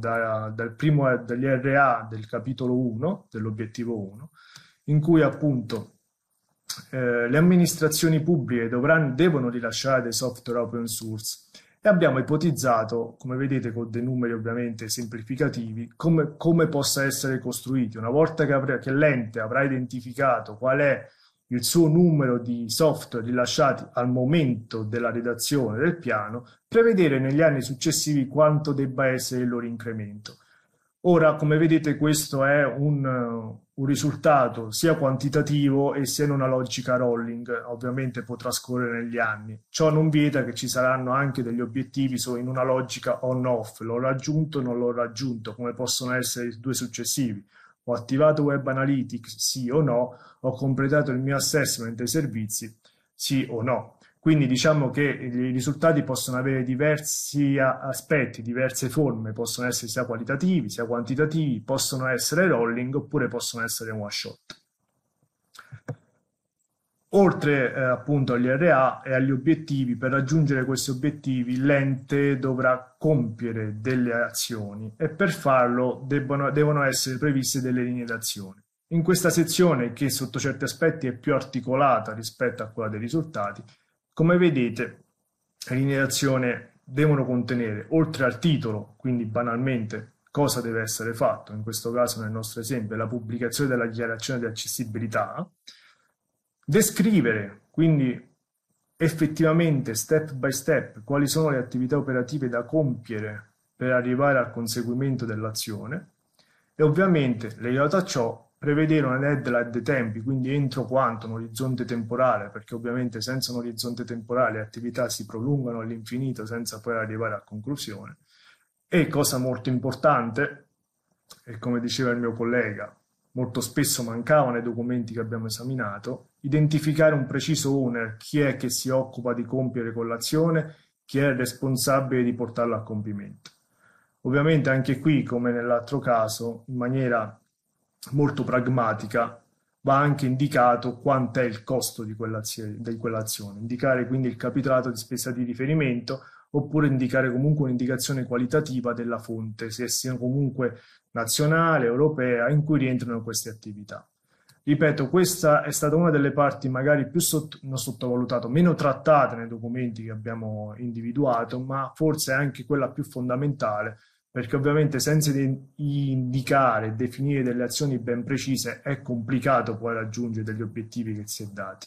dagli RA del capitolo 1, dell'obiettivo 1, in cui appunto le amministrazioni pubbliche devono rilasciare dei software open source e abbiamo ipotizzato, come vedete con dei numeri ovviamente semplificativi, come possa essere costruito. Una volta che l'ente avrà identificato qual è il suo numero di software rilasciati al momento della redazione del piano, prevedere negli anni successivi quanto debba essere il loro incremento. Ora, come vedete, questo è un risultato sia quantitativo e sia in una logica rolling, ovviamente potrà scorrere negli anni. Ciò non vieta che ci saranno anche degli obiettivi in una logica on-off, l'ho raggiunto o non l'ho raggiunto, come possono essere i due successivi. Ho attivato Web Analytics, sì o no, ho completato il mio assessment dei servizi, sì o no. Quindi diciamo che i risultati possono avere diversi aspetti, diverse forme, possono essere sia qualitativi, sia quantitativi, possono essere rolling oppure possono essere one shot. Oltre appunto agli RA e agli obiettivi, per raggiungere questi obiettivi l'ente dovrà compiere delle azioni e per farlo devono essere previste delle linee d'azione. In questa sezione, che sotto certi aspetti è più articolata rispetto a quella dei risultati, come vedete, le linee d'azione devono contenere, oltre al titolo, quindi banalmente cosa deve essere fatto, in questo caso nel nostro esempio la pubblicazione della dichiarazione di accessibilità, descrivere quindi effettivamente step by step quali sono le attività operative da compiere per arrivare al conseguimento dell'azione e ovviamente legato a ciò prevedere una deadline dei tempi, quindi entro quanto un orizzonte temporale, perché ovviamente senza un orizzonte temporale le attività si prolungano all'infinito senza poi arrivare a conclusione. E cosa molto importante, e come diceva il mio collega, molto spesso mancava nei documenti che abbiamo esaminato, identificare un preciso owner, chi è che si occupa di compiere con l'azione, chi è il responsabile di portarlo a compimento. Ovviamente anche qui, come nell'altro caso, in maniera molto pragmatica, va anche indicato quant'è il costo di quell'azione, indicare quindi il capitolato di spesa di riferimento oppure indicare comunque un'indicazione qualitativa della fonte, se sia comunque nazionale, europea, in cui rientrano queste attività. Ripeto, questa è stata una delle parti magari più non sottovalutate, meno trattate nei documenti che abbiamo individuato, ma forse è anche quella più fondamentale, perché ovviamente senza indicare e definire delle azioni ben precise è complicato poi raggiungere degli obiettivi che si è dati.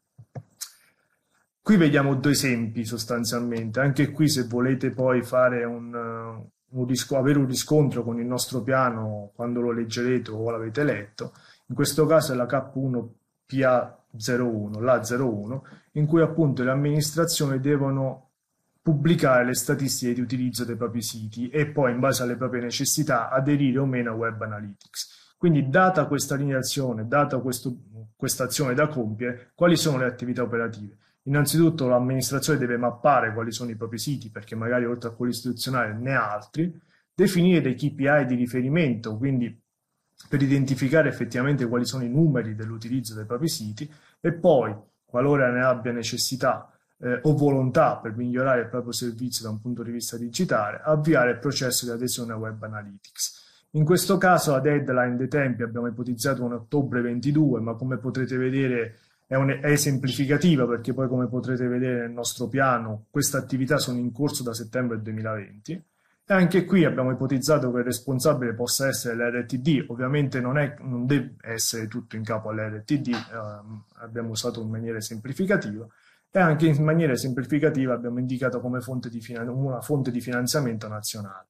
Qui vediamo due esempi sostanzialmente, anche qui se volete poi fare avere un riscontro con il nostro piano quando lo leggerete o l'avete letto, in questo caso è la K1 PA01, la 01, in cui appunto le amministrazioni devono pubblicare le statistiche di utilizzo dei propri siti e poi in base alle proprie necessità aderire o meno a Web Analytics. Quindi data questa linea d'azione, data questa azione da compiere, quali sono le attività operative? Innanzitutto l'amministrazione deve mappare quali sono i propri siti, perché magari oltre a quello istituzionale ne ha altri, definire dei KPI di riferimento, quindi per identificare effettivamente quali sono i numeri dell'utilizzo dei propri siti e poi, qualora ne abbia necessità o volontà per migliorare il proprio servizio da un punto di vista digitale, avviare il processo di adesione a Web Analytics. In questo caso la deadline dei tempi abbiamo ipotizzato un ottobre 22, ma come potrete vedere è esemplificativa, perché poi come potrete vedere nel nostro piano queste attività sono in corso da settembre 2020 e anche qui abbiamo ipotizzato che il responsabile possa essere l'RTD. Ovviamente non deve essere tutto in capo all'RTD, abbiamo usato in maniera semplificativa e anche in maniera semplificativa abbiamo indicato come una fonte di finanziamento nazionale.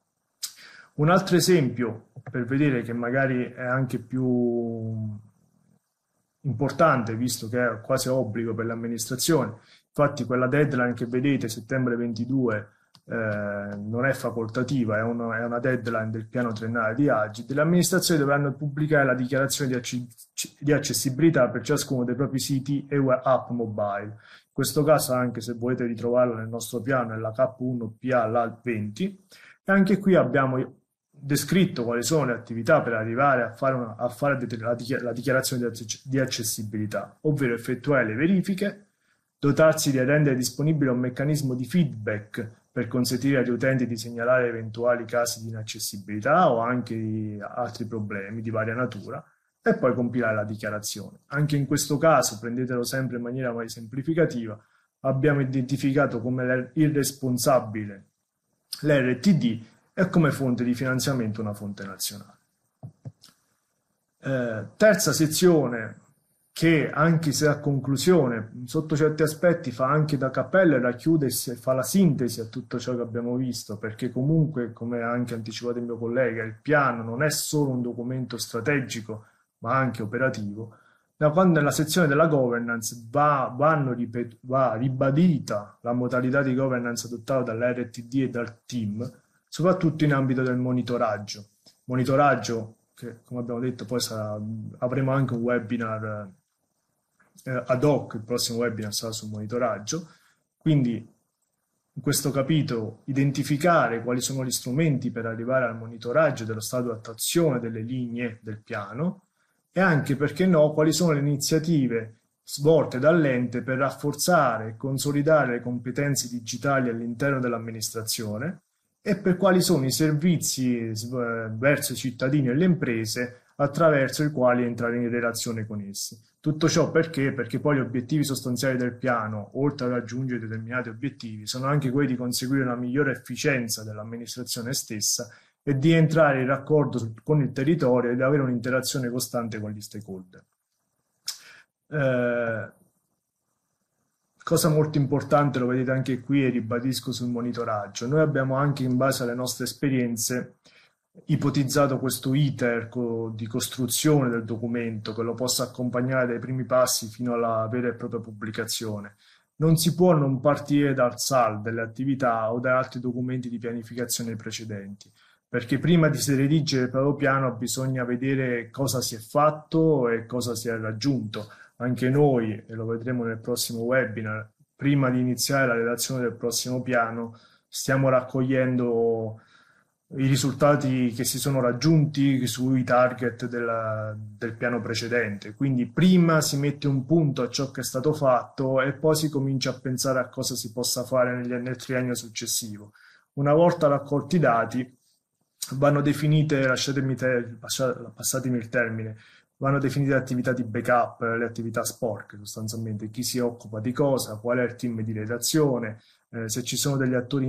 Un altro esempio per vedere che magari è anche più importante, visto che è quasi obbligo per l'amministrazione. Infatti quella deadline che vedete, settembre 22, non è facoltativa, è una deadline del piano triennale di Agid. Le amministrazioni dovranno pubblicare la dichiarazione di accessibilità per ciascuno dei propri siti e app mobile. In questo caso, anche se volete ritrovarlo nel nostro piano, è la K1PA-LA20. E anche qui abbiamo descritto quali sono le attività per arrivare a fare la dichiarazione di accessibilità, ovvero effettuare le verifiche, dotarsi di rendere disponibile un meccanismo di feedback per consentire agli utenti di segnalare eventuali casi di inaccessibilità o anche di altri problemi di varia natura e poi compilare la dichiarazione. Anche in questo caso, prendetelo sempre in maniera mai semplificativa, abbiamo identificato come il responsabile l'RTD e come fonte di finanziamento una fonte nazionale. Terza sezione che, anche se a conclusione sotto certi aspetti fa anche da cappella e racchiude e fa la sintesi a tutto ciò che abbiamo visto, perché comunque, come ha anche anticipato il mio collega, il piano non è solo un documento strategico ma anche operativo. Da quando nella sezione della governance va ribadita la modalità di governance adottata dall'RTD e dal team, soprattutto in ambito del monitoraggio. Monitoraggio che, come abbiamo detto, poi avremo anche un webinar ad hoc, il prossimo webinar sarà sul monitoraggio. Quindi in questo capitolo identificare quali sono gli strumenti per arrivare al monitoraggio dello stato di attuazione delle linee del piano e anche, perché no, quali sono le iniziative svolte dall'ente per rafforzare e consolidare le competenze digitali all'interno dell'amministrazione e per quali sono i servizi verso i cittadini e le imprese attraverso i quali entrare in relazione con essi. Tutto ciò perché? Perché poi gli obiettivi sostanziali del piano, oltre a raggiungere determinati obiettivi, sono anche quelli di conseguire una migliore efficienza dell'amministrazione stessa e di entrare in raccordo con il territorio ed avere un'interazione costante con gli stakeholder. Cosa molto importante, lo vedete anche qui e ribadisco sul monitoraggio, noi abbiamo anche, in base alle nostre esperienze, ipotizzato questo iter di costruzione del documento che lo possa accompagnare dai primi passi fino alla vera e propria pubblicazione. Non si può non partire dal SAL delle attività o da altri documenti di pianificazione precedenti, perché prima di redigere il proprio piano bisogna vedere cosa si è fatto e cosa si è raggiunto. Anche noi, e lo vedremo nel prossimo webinar, prima di iniziare la redazione del prossimo piano, stiamo raccogliendo i risultati che si sono raggiunti sui target del piano precedente. Quindi prima si mette un punto a ciò che è stato fatto e poi si comincia a pensare a cosa si possa fare nel triennio successivo. Una volta raccolti i dati, vanno definite, passatemi il termine, vanno definite le attività di backup, le attività sporche sostanzialmente, chi si occupa di cosa, qual è il team di redazione, se ci sono degli attori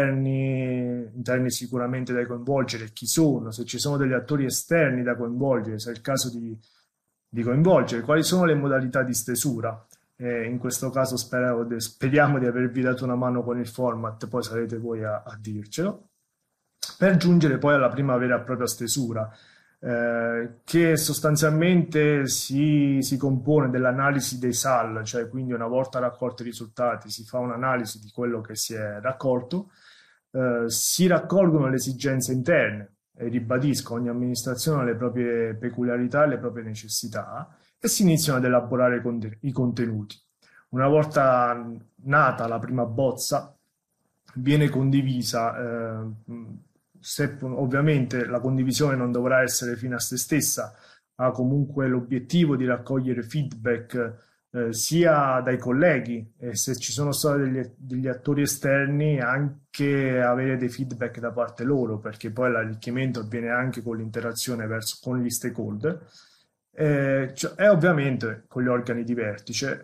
interni sicuramente da coinvolgere, chi sono, se ci sono degli attori esterni da coinvolgere, se è il caso di coinvolgere, quali sono le modalità di stesura. In questo caso speriamo di avervi dato una mano con il format, poi sarete voi a dircelo, per giungere poi alla prima vera e propria stesura, che sostanzialmente si compone dell'analisi dei SAL, cioè quindi una volta raccolti i risultati si fa un'analisi di quello che si è raccolto, si raccolgono le esigenze interne, e ribadisco, ogni amministrazione ha le proprie peculiarità e le proprie necessità, e si iniziano ad elaborare i contenuti. Una volta nata la prima bozza, viene condivisa. Ovviamente la condivisione non dovrà essere fine a se stessa, ha comunque l'obiettivo di raccogliere feedback sia dai colleghi e se ci sono stati degli attori esterni anche avere dei feedback da parte loro, perché poi l'arricchimento avviene anche con l'interazione con gli stakeholder e ovviamente con gli organi di vertice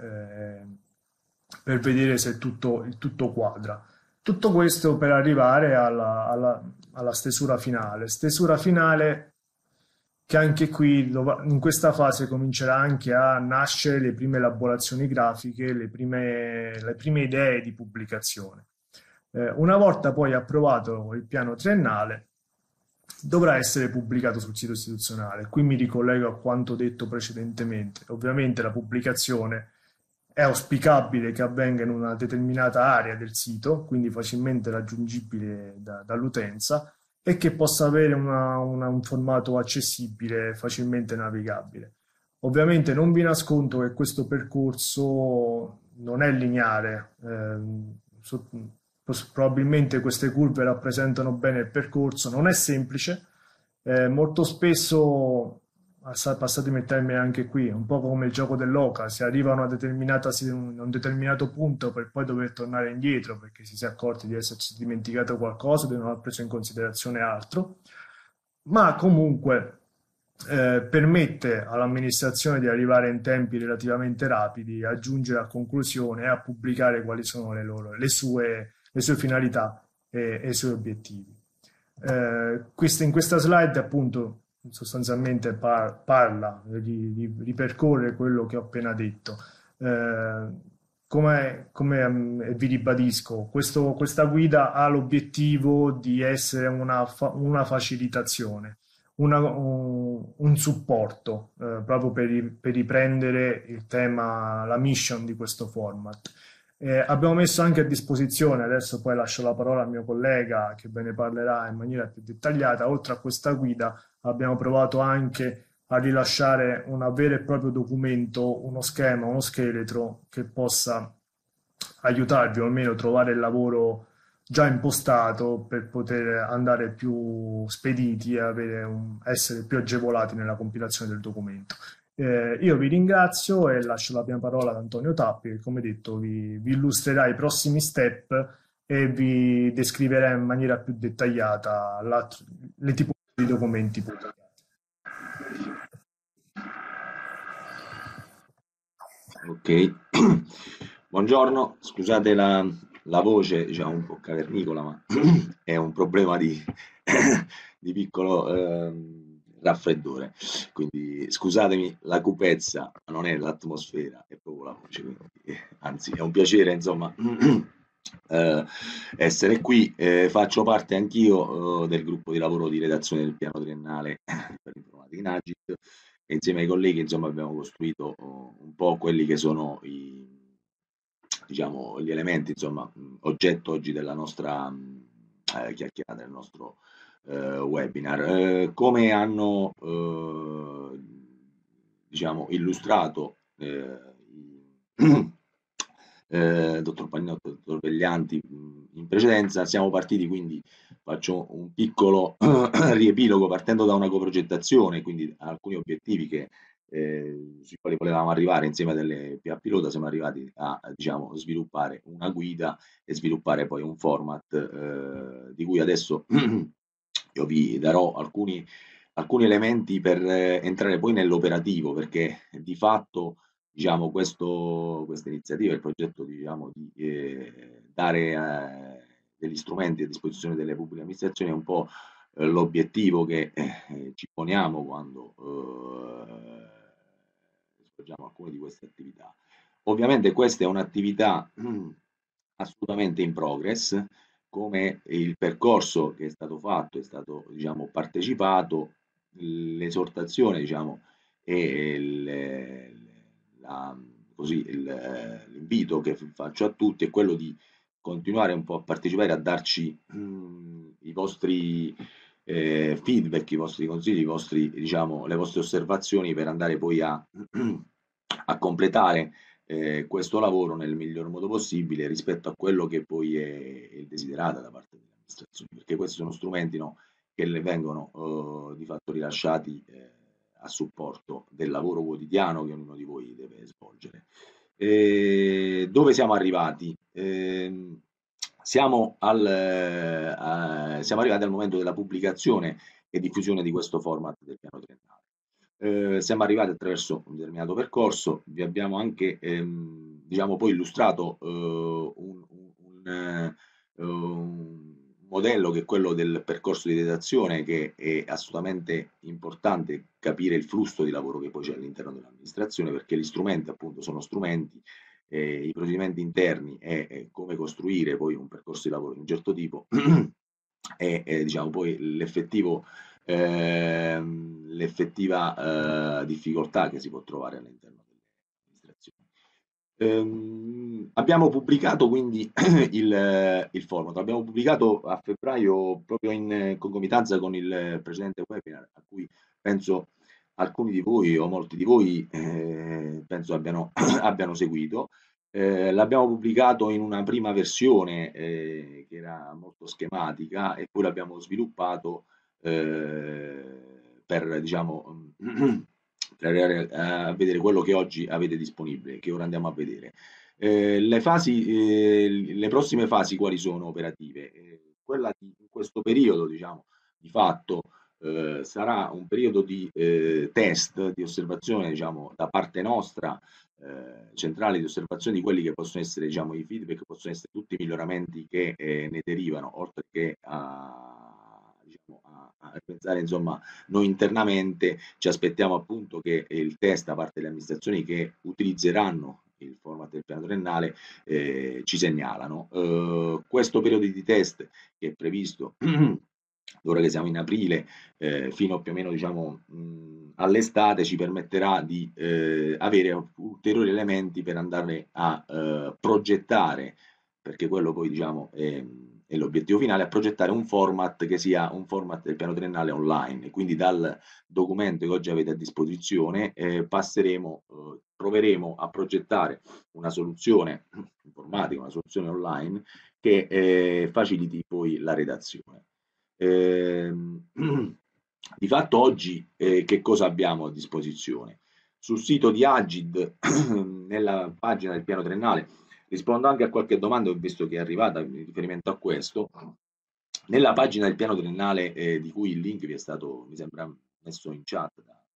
per vedere se il tutto quadra. Tutto questo per arrivare alla stesura finale. Stesura finale che anche qui, in questa fase, comincerà anche a nascere le prime elaborazioni grafiche, le prime idee di pubblicazione. Una volta poi approvato il piano triennale, dovrà essere pubblicato sul sito istituzionale. Qui mi ricollego a quanto detto precedentemente. Ovviamente la pubblicazione è auspicabile che avvenga in una determinata area del sito, quindi facilmente raggiungibile dall'utenza, e che possa avere un formato accessibile, facilmente navigabile. Ovviamente non vi nascondo che questo percorso non è lineare, probabilmente queste curve rappresentano bene il percorso, non è semplice, molto spesso, passatemi il termine anche qui, un po' come il gioco dell'oca, si arriva a un determinato punto per poi dover tornare indietro perché si è accorti di esserci dimenticato qualcosa, di non aver preso in considerazione altro, ma comunque permette all'amministrazione di arrivare in tempi relativamente rapidi, a giungere a conclusione e a pubblicare quali sono le sue finalità e i suoi obiettivi. In questa slide appunto sostanzialmente parla, ripercorre quello che ho appena detto. Come vi ribadisco, questa guida ha l'obiettivo di essere una facilitazione, un supporto proprio per riprendere il tema, la mission di questo format. Abbiamo messo anche a disposizione, adesso poi lascio la parola al mio collega che ve ne parlerà in maniera più dettagliata, oltre a questa guida abbiamo provato anche a rilasciare un vero e proprio documento, uno schema, uno scheletro che possa aiutarvi o almeno trovare il lavoro già impostato per poter andare più spediti e essere più agevolati nella compilazione del documento. Io vi ringrazio e lascio la mia parola ad Antonio Tappi che, come detto, vi illustrerà i prossimi step e vi descriverà in maniera più dettagliata le tipologie di documenti pubblicati. Ok, buongiorno, scusate la voce, diciamo un po' cavernicola, ma è un problema di piccolo raffreddore, quindi scusatemi la cupezza, ma non è l'atmosfera, è proprio la voce, quindi, anzi è un piacere insomma essere qui. Faccio parte anch'io del gruppo di lavoro di redazione del piano triennale per l'informatica in Agit e insieme ai colleghi insomma abbiamo costruito un po' quelli che sono diciamo, gli elementi insomma oggetto oggi della nostra chiacchierata, del nostro webinar. Come hanno diciamo illustrato dottor Pagnotto e dottor Veglianti in precedenza, siamo partiti, quindi faccio un piccolo riepilogo partendo da una coprogettazione, quindi alcuni obiettivi sui quali volevamo arrivare insieme a delle PA pilota. Siamo arrivati a diciamo, sviluppare una guida e sviluppare poi un format di cui adesso io vi darò alcuni elementi per entrare poi nell'operativo, perché di fatto diciamo, questa iniziativa, il progetto diciamo, di dare degli strumenti a disposizione delle pubbliche amministrazioni è un po' l'obiettivo che ci poniamo quando svolgiamo alcune di queste attività. Ovviamente questa è un'attività assolutamente in progress, come il percorso che è stato fatto, è stato diciamo, partecipato, l'esortazione diciamo, e l'invito che faccio a tutti è quello di continuare un po' a partecipare, a darci i vostri feedback, i vostri consigli, diciamo, le vostre osservazioni per andare poi a completare questo lavoro nel miglior modo possibile rispetto a quello che poi è desiderato da parte delle amministrazioni, perché questi sono strumenti, no, che le vengono di fatto rilasciati a supporto del lavoro quotidiano che ognuno di voi deve svolgere. Dove siamo arrivati? Siamo arrivati al momento della pubblicazione e diffusione di questo format del piano triennale. Siamo arrivati attraverso un determinato percorso, vi abbiamo anche diciamo, poi illustrato un modello che è quello del percorso di redazione, che è assolutamente importante capire il flusso di lavoro che poi c'è all'interno dell'amministrazione, perché gli strumenti appunto sono strumenti, i procedimenti interni e come costruire poi un percorso di lavoro di un certo tipo e diciamo poi l'effettiva difficoltà che si può trovare all'interno delle amministrazioni. Abbiamo pubblicato quindi il format, l'abbiamo pubblicato a febbraio proprio in concomitanza con il precedente webinar, a cui penso alcuni di voi o molti di voi penso abbiano seguito. L'abbiamo pubblicato in una prima versione che era molto schematica, e poi l'abbiamo sviluppato per diciamo per arrivare a vedere quello che oggi avete disponibile, che ora andiamo a vedere. Le prossime fasi quali sono operative? Quella in questo periodo, diciamo, di fatto sarà un periodo di test, di osservazione, diciamo, da parte nostra, centrale di osservazione di quelli che possono essere, diciamo, i feedback, possono essere tutti i miglioramenti che ne derivano, oltre che diciamo, a pensare, insomma, noi internamente ci aspettiamo appunto che il test da parte delle amministrazioni che utilizzeranno il format del piano triennale ci segnalano. Questo periodo di test che è previsto ora che siamo in aprile, fino più o meno diciamo, all'estate, ci permetterà di avere ulteriori elementi per andare a progettare, perché quello poi diciamo è l'obiettivo finale, a progettare un format che sia un format del piano triennale online. Quindi dal documento che oggi avete a disposizione proveremo a progettare una soluzione informatica, una soluzione online che faciliti poi la redazione. Di fatto oggi che cosa abbiamo a disposizione? Sul sito di Agid, nella pagina del piano triennale, rispondo anche a qualche domanda ho visto che è arrivata in riferimento a questo. Nella pagina del piano triennale, di cui il link vi è stato, mi sembra, messo in chat,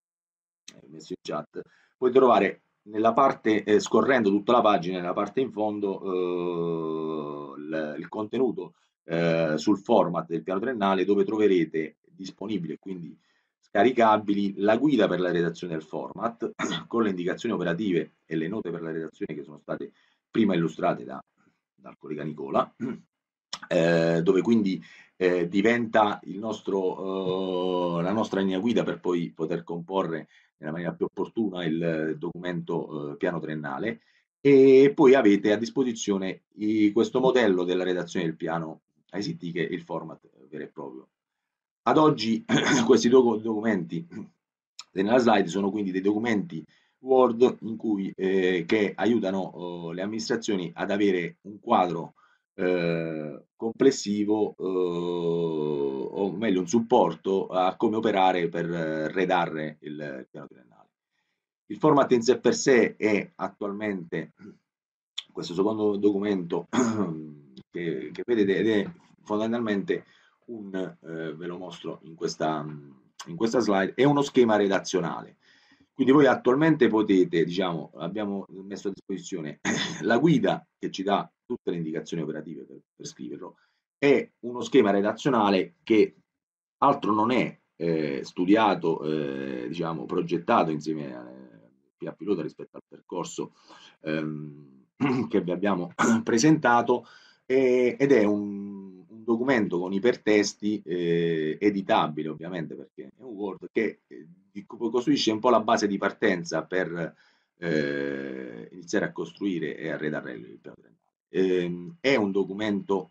puoi trovare nella parte, scorrendo tutta la pagina, nella parte in fondo, il contenuto sul format del piano triennale, dove troverete disponibile, quindi scaricabili, la guida per la redazione del format con le indicazioni operative e le note per la redazione che sono state prima illustrate dal collega Nicola, dove quindi diventa la nostra linea guida per poi poter comporre nella maniera più opportuna il documento piano triennale. E poi avete a disposizione questo modello della redazione del piano ICT, che è il format vero e proprio. Ad oggi questi documenti nella slide sono quindi dei documenti Word in cui, che aiutano le amministrazioni ad avere un quadro complessivo, o meglio un supporto a come operare per redarre il piano triennale. Il format in sé per sé è attualmente questo secondo documento che vedete, ed è fondamentalmente ve lo mostro in questa slide, è uno schema redazionale. Quindi voi attualmente potete, diciamo, abbiamo messo a disposizione la guida che ci dà tutte le indicazioni operative per scriverlo, è uno schema redazionale che altro non è studiato, diciamo, progettato insieme a pilota rispetto al percorso che vi abbiamo presentato, ed è un documento con ipertesti editabile, ovviamente, perché è un Word che costruisce un po' la base di partenza per iniziare a costruire e a redare il piano triennale. È un documento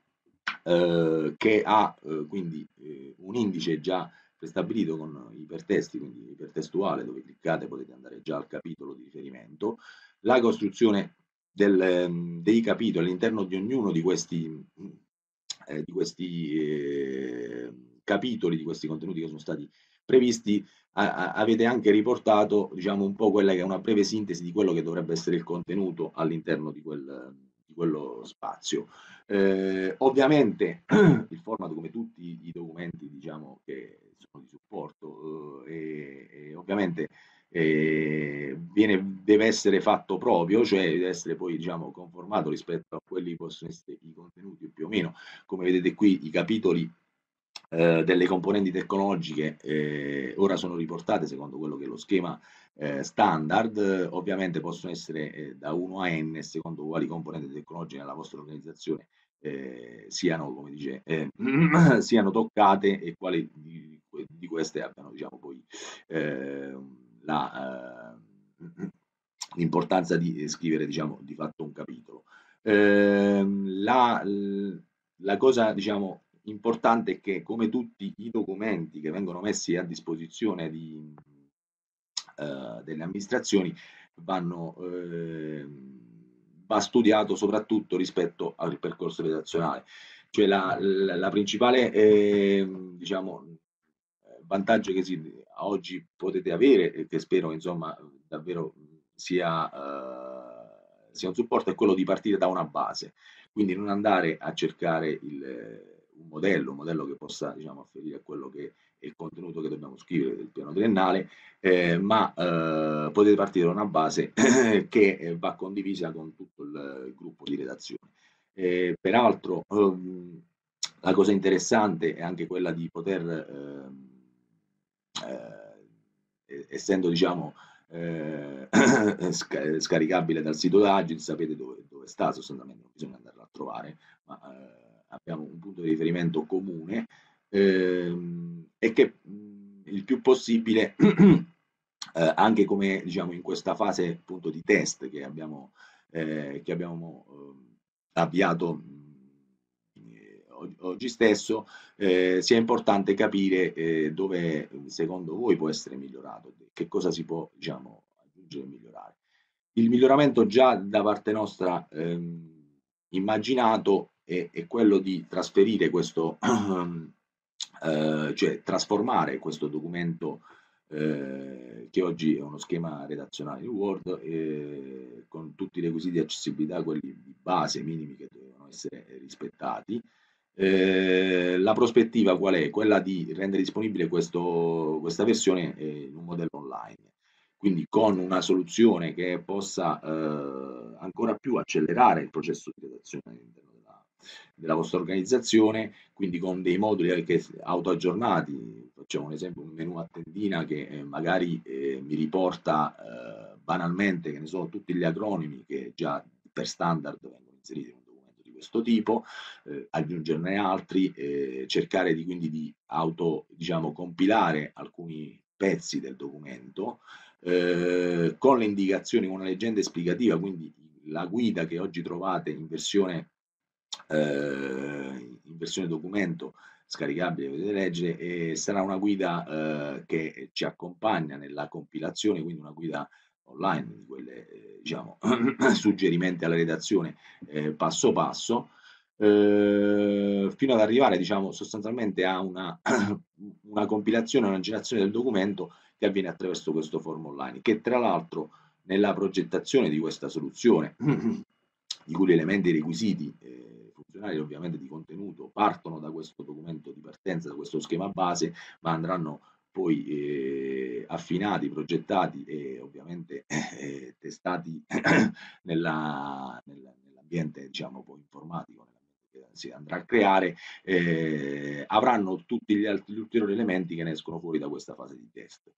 che ha quindi un indice già prestabilito con ipertesti, quindi ipertestuale, dove cliccate potete andare già al capitolo di riferimento. La costruzione dei capitoli all'interno di ognuno di questi capitoli, di questi contenuti che sono stati previsti, avete anche riportato, diciamo, un po' quella che è una breve sintesi di quello che dovrebbe essere il contenuto all'interno di quello spazio. Ovviamente il format, come tutti i documenti, diciamo, che sono di supporto, e ovviamente deve essere fatto proprio, cioè deve essere poi, diciamo, conformato rispetto a quelli che possono essere i contenuti, più o meno, come vedete qui, i capitoli delle componenti tecnologiche ora sono riportate secondo quello che è lo schema standard, ovviamente possono essere da 1 a n secondo quali componenti tecnologiche nella vostra organizzazione siano, come dice, siano toccate, e quali di queste abbiano, diciamo, poi l'importanza di scrivere, diciamo, di fatto un capitolo. La cosa, diciamo, importante è che, come tutti i documenti che vengono messi a disposizione delle amministrazioni, va studiato soprattutto rispetto al percorso redazionale. Cioè la principale, diciamo, vantaggio che oggi potete avere, e che spero, insomma, davvero sia un supporto, è quello di partire da una base, quindi non andare a cercare un modello che possa, diciamo, afferire a quello che è il contenuto che dobbiamo scrivere del piano triennale, ma potete partire da una base che va condivisa con tutto il gruppo di redazione. Peraltro la cosa interessante è anche quella di poter, essendo, diciamo, scaricabile dal sito Agile, sapete dove sta, sostanzialmente non bisogna andarlo a trovare, ma abbiamo un punto di riferimento comune, e che il più possibile anche come, diciamo, in questa fase appunto di test che abbiamo avviato oggi stesso, sia importante capire dove secondo voi può essere migliorato, che cosa si può, diciamo, aggiungere e migliorare. Il miglioramento già da parte nostra immaginato è quello di trasferire questo, cioè trasformare questo documento che oggi è uno schema redazionale in Word, con tutti i requisiti di accessibilità, quelli di base minimi che devono essere rispettati. La prospettiva qual è? Quella di rendere disponibile questa versione in un modello online, quindi con una soluzione che possa ancora più accelerare il processo di redazione all'interno della vostra organizzazione, quindi con dei moduli anche autoaggiornati. Facciamo un esempio, un menu a tendina che magari mi riporta banalmente, che ne so, tutti gli acronimi che già per standard vengono inseriti in un documento di questo tipo, aggiungerne altri, cercare quindi di diciamo, compilare alcuni pezzi del documento con le indicazioni, con una legenda esplicativa, quindi la guida che oggi trovate in versione documento scaricabile, potete leggere, e sarà una guida che ci accompagna nella compilazione, quindi una guida online di quelle diciamo suggerimenti alla redazione passo passo, fino ad arrivare diciamo sostanzialmente a una, una compilazione, una generazione del documento che avviene attraverso questo forum online, che tra l'altro nella progettazione di questa soluzione, di cui gli elementi e i requisiti funzionali ovviamente di contenuto partono da questo documento di partenza, da questo schema base, ma andranno poi affinati, progettati e ovviamente testati nell'ambiente diciamo poi informatico, che si andrà a creare, avranno tutti gli ulteriori elementi che ne escono fuori da questa fase di test.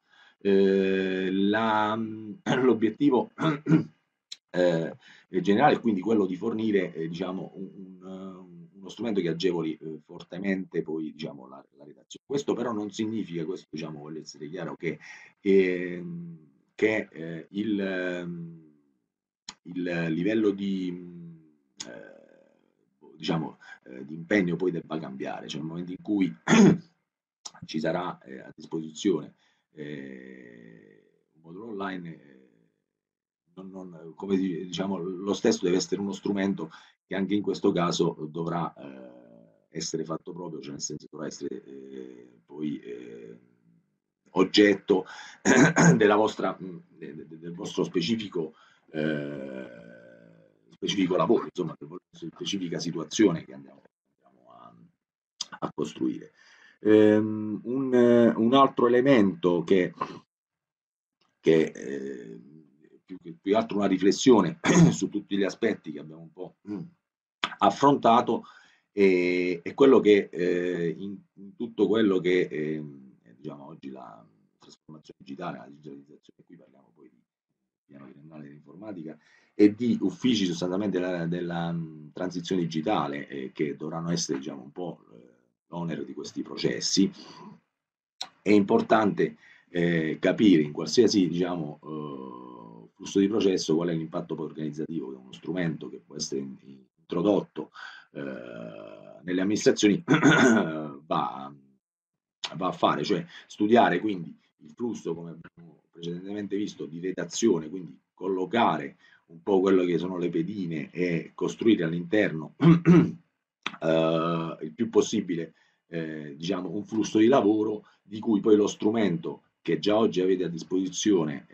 L'obiettivo generale è quindi quello di fornire diciamo, uno strumento che agevoli fortemente poi diciamo, la redazione. Questo però non significa, questo diciamo, voglio essere chiaro, che il livello diciamo, di impegno poi debba cambiare, cioè nel momento in cui ci sarà a disposizione un modulo online, come diciamo, lo stesso deve essere uno strumento che anche in questo caso dovrà essere fatto proprio, cioè nel senso dovrà essere poi oggetto del vostro specifico lavoro, insomma, della specifica situazione che andiamo a costruire. Un altro elemento che più altro una riflessione su tutti gli aspetti che abbiamo un po' affrontato è quello che in tutto quello che diciamo oggi la trasformazione digitale, la digitalizzazione, qui parliamo poi di piano triennale dell'informatica e di uffici sostanzialmente della transizione digitale che dovranno essere diciamo un po' l'onere di questi processi. È importante capire in qualsiasi diciamo flusso di processo qual è l'impatto poi organizzativo che uno strumento che può essere introdotto nelle amministrazioni va a fare, cioè studiare quindi il flusso, come abbiamo precedentemente visto, di redazione, quindi collocare un po' quello che sono le pedine e costruire all'interno il più possibile diciamo un flusso di lavoro di cui poi lo strumento che già oggi avete a disposizione,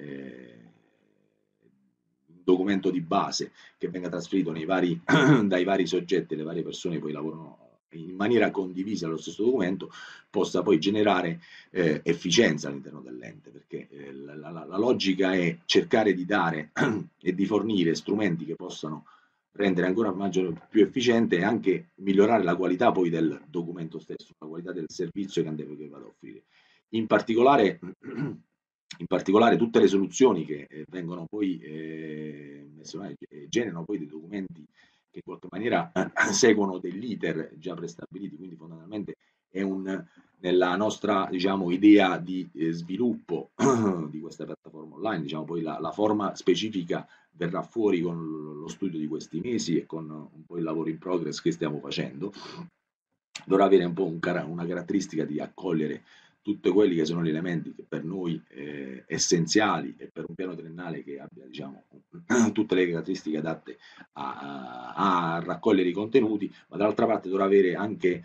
un documento di base che venga trasferito dai vari soggetti, le varie persone che poi lavorano in maniera condivisa allo stesso documento, possa poi generare efficienza all'interno dell'ente, perché la logica è cercare di dare e di fornire strumenti che possano rendere ancora più efficiente e anche migliorare la qualità poi del documento stesso, la qualità del servizio che vado a offrire. In particolare tutte le soluzioni che vengono poi generano poi dei documenti che in qualche maniera seguono dell'iter già prestabiliti, quindi fondamentalmente è nella nostra diciamo, idea di sviluppo di questa piattaforma online, diciamo, poi la forma specifica verrà fuori con lo studio di questi mesi e con un po' il lavoro in progress che stiamo facendo. Dovrà avere un po' una caratteristica di accogliere tutti quelli che sono gli elementi che per noi essenziali e per un piano triennale che abbia diciamo, tutte le caratteristiche adatte a raccogliere i contenuti, ma dall'altra parte dovrà avere anche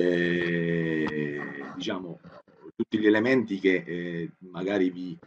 diciamo, tutti gli elementi che magari vi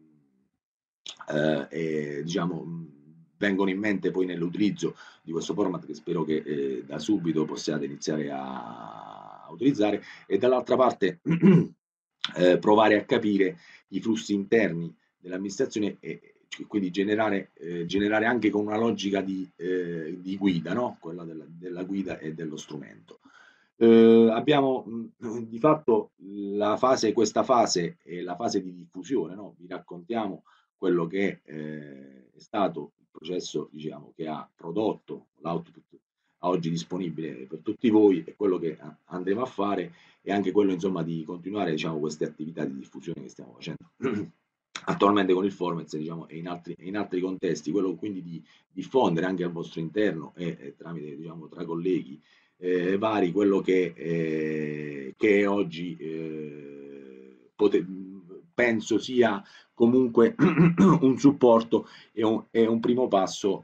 diciamo, vengono in mente poi nell'utilizzo di questo format che spero che da subito possiate iniziare a utilizzare, e dall'altra parte provare a capire i flussi interni dell'amministrazione e quindi generare anche con una logica di guida, no? Quella della guida e dello strumento. Abbiamo di fatto questa fase è la fase di diffusione, no? Vi raccontiamo quello che è stato il processo diciamo, che ha prodotto l'output oggi disponibile per tutti voi, e quello che andremo a fare e anche quello insomma di continuare diciamo, queste attività di diffusione che stiamo facendo attualmente con il Formez diciamo, e in altri contesti, quello quindi di diffondere anche al vostro interno e tramite diciamo, tra colleghi vari, quello che è oggi penso sia comunque un supporto e un primo passo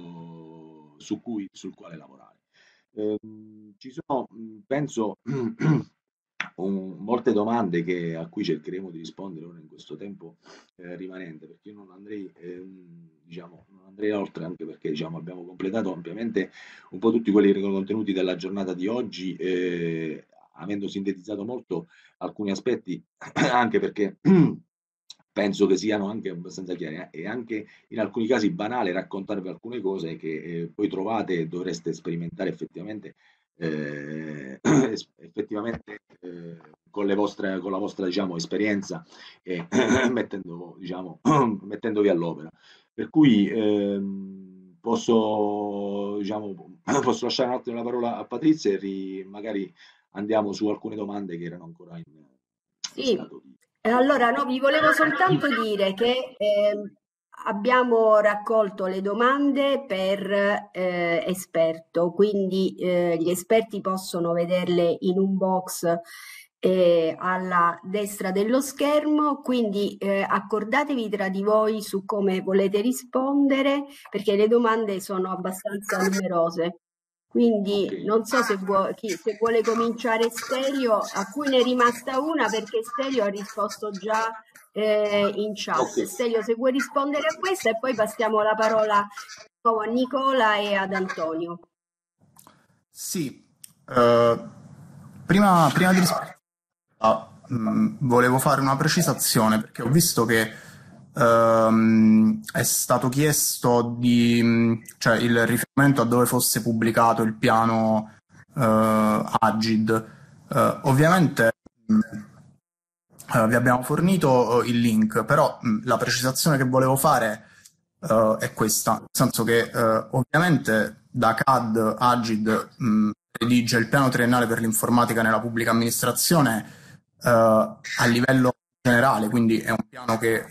sul quale lavorare. Ci sono, penso, molte domande a cui cercheremo di rispondere ora in questo tempo rimanente, perché io non andrei, diciamo, non andrei oltre, anche perché diciamo, abbiamo completato ampiamente un po' tutti quelli che erano contenuti della giornata di oggi, avendo sintetizzato molto alcuni aspetti, anche perché penso che siano anche abbastanza chiari, e anche in alcuni casi banale raccontarvi alcune cose che poi trovate e dovreste sperimentare effettivamente, effettivamente con la vostra diciamo, esperienza e diciamo, mettendovi all'opera. Per cui diciamo, posso lasciare un attimo la parola a Patrizia e magari andiamo su alcune domande che erano ancora in Sì, stato di... allora no, vi volevo soltanto dire che abbiamo raccolto le domande per esperto, quindi gli esperti possono vederle in un box alla destra dello schermo, quindi accordatevi tra di voi su come volete rispondere, perché le domande sono abbastanza numerose. Quindi Ok. non so se vuole cominciare Stelio, a cui ne è rimasta una perché Stelio ha risposto già in chat. Ok. Stelio, se vuoi rispondere a questa e poi passiamo la parola di nuovo a Nicola e ad Antonio. Sì, prima di rispondere, volevo fare una precisazione perché ho visto che è stato chiesto cioè il riferimento a dove fosse pubblicato il piano Agid. Ovviamente vi abbiamo fornito il link, però la precisazione che volevo fare è questa, nel senso che ovviamente da CAD Agid redige il piano triennale per l'informatica nella pubblica amministrazione a livello generale, quindi è un piano che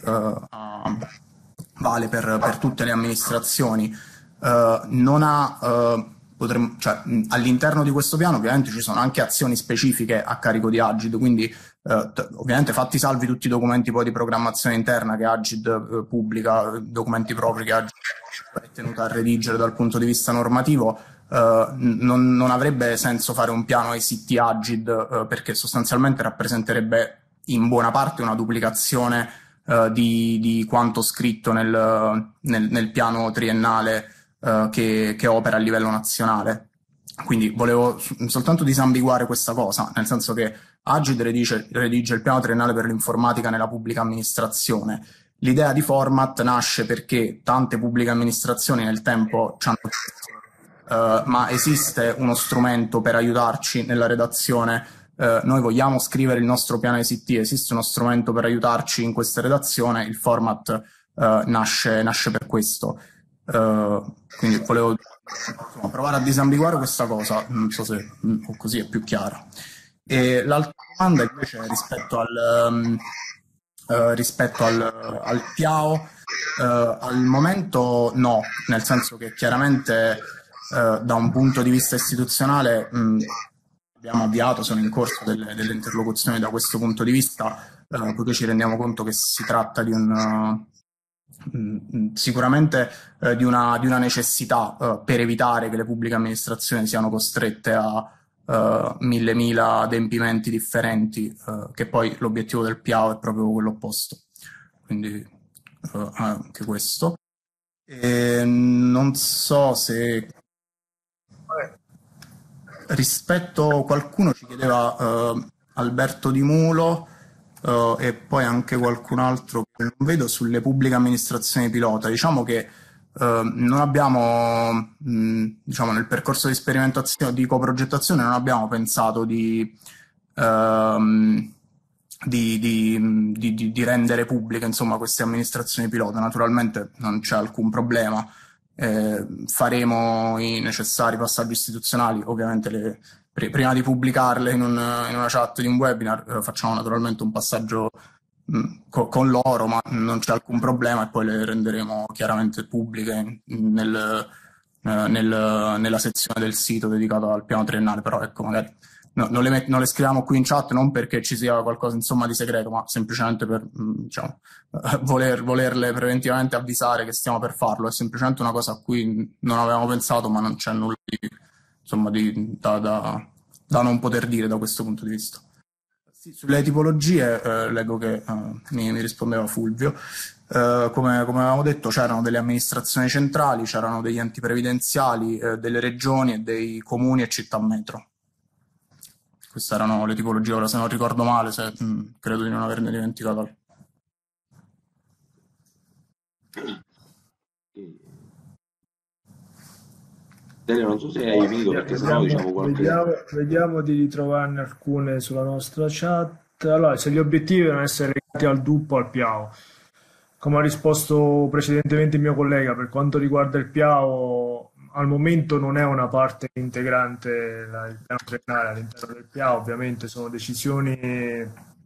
vale per tutte le amministrazioni. Non ha, cioè, all'interno di questo piano ovviamente ci sono anche azioni specifiche a carico di Agid, quindi ovviamente fatti salvi tutti i documenti poi di programmazione interna che Agid pubblica, documenti propri che Agid è tenuta a redigere dal punto di vista normativo, non avrebbe senso fare un piano ICT Agid perché sostanzialmente rappresenterebbe in buona parte una duplicazione di quanto scritto nel piano triennale che opera a livello nazionale. Quindi volevo soltanto disambiguare questa cosa, nel senso che Agid redige il piano triennale per l'informatica nella pubblica amministrazione. L'idea di format nasce perché tante pubbliche amministrazioni nel tempo ci hanno ma esiste uno strumento per aiutarci nella redazione. Noi vogliamo scrivere il nostro piano ICT, esiste uno strumento per aiutarci in questa redazione, il format nasce per questo. Quindi volevo provare a disambiguare questa cosa, non so se così è più chiaro. E l'altra domanda invece rispetto al PIAO, al momento no, nel senso che chiaramente da un punto di vista istituzionale abbiamo avviato, sono in corso delle interlocuzioni da questo punto di vista, poiché ci rendiamo conto che si tratta di sicuramente di una necessità per evitare che le pubbliche amministrazioni siano costrette a mille adempimenti differenti, che poi l'obiettivo del PIAO è proprio quello opposto. Quindi anche questo. E non so se rispetto qualcuno ci chiedeva Alberto Di Mulo e poi anche qualcun altro che non vedo sulle pubbliche amministrazioni pilota. Diciamo che non abbiamo, diciamo, nel percorso di sperimentazione, di coprogettazione non abbiamo pensato di rendere pubbliche, insomma, queste amministrazioni pilota. Naturalmente non c'è alcun problema. Faremo i necessari passaggi istituzionali, ovviamente prima di pubblicarle in una chat di un webinar facciamo naturalmente un passaggio con loro, ma non c'è alcun problema e poi le renderemo chiaramente pubbliche nel nella sezione del sito dedicata al piano triennale, però ecco, magari non le scriviamo qui in chat non perché ci sia qualcosa insomma di segreto, ma semplicemente per diciamo, volerle preventivamente avvisare che stiamo per farlo. È semplicemente una cosa a cui non avevamo pensato, ma non c'è nulla insomma, da non poter dire da questo punto di vista. Sì, sulle tipologie leggo che mi rispondeva Fulvio. Come avevamo detto, c'erano delle amministrazioni centrali, c'erano degli enti previdenziali, delle regioni e dei comuni e città metro. Queste erano le tipologie, ora se non ricordo male, credo di non averne dimenticato. Non so se hai finito, perché sennò diciamo qualche... Vediamo di ritrovarne alcune sulla nostra chat. Allora, se gli obiettivi devono essere legati al DUP o al PIAO. Come ha risposto precedentemente il mio collega, per quanto riguarda il PIAO, al momento non è una parte integrante il piano triennale all'interno del PIAO, ovviamente sono decisioni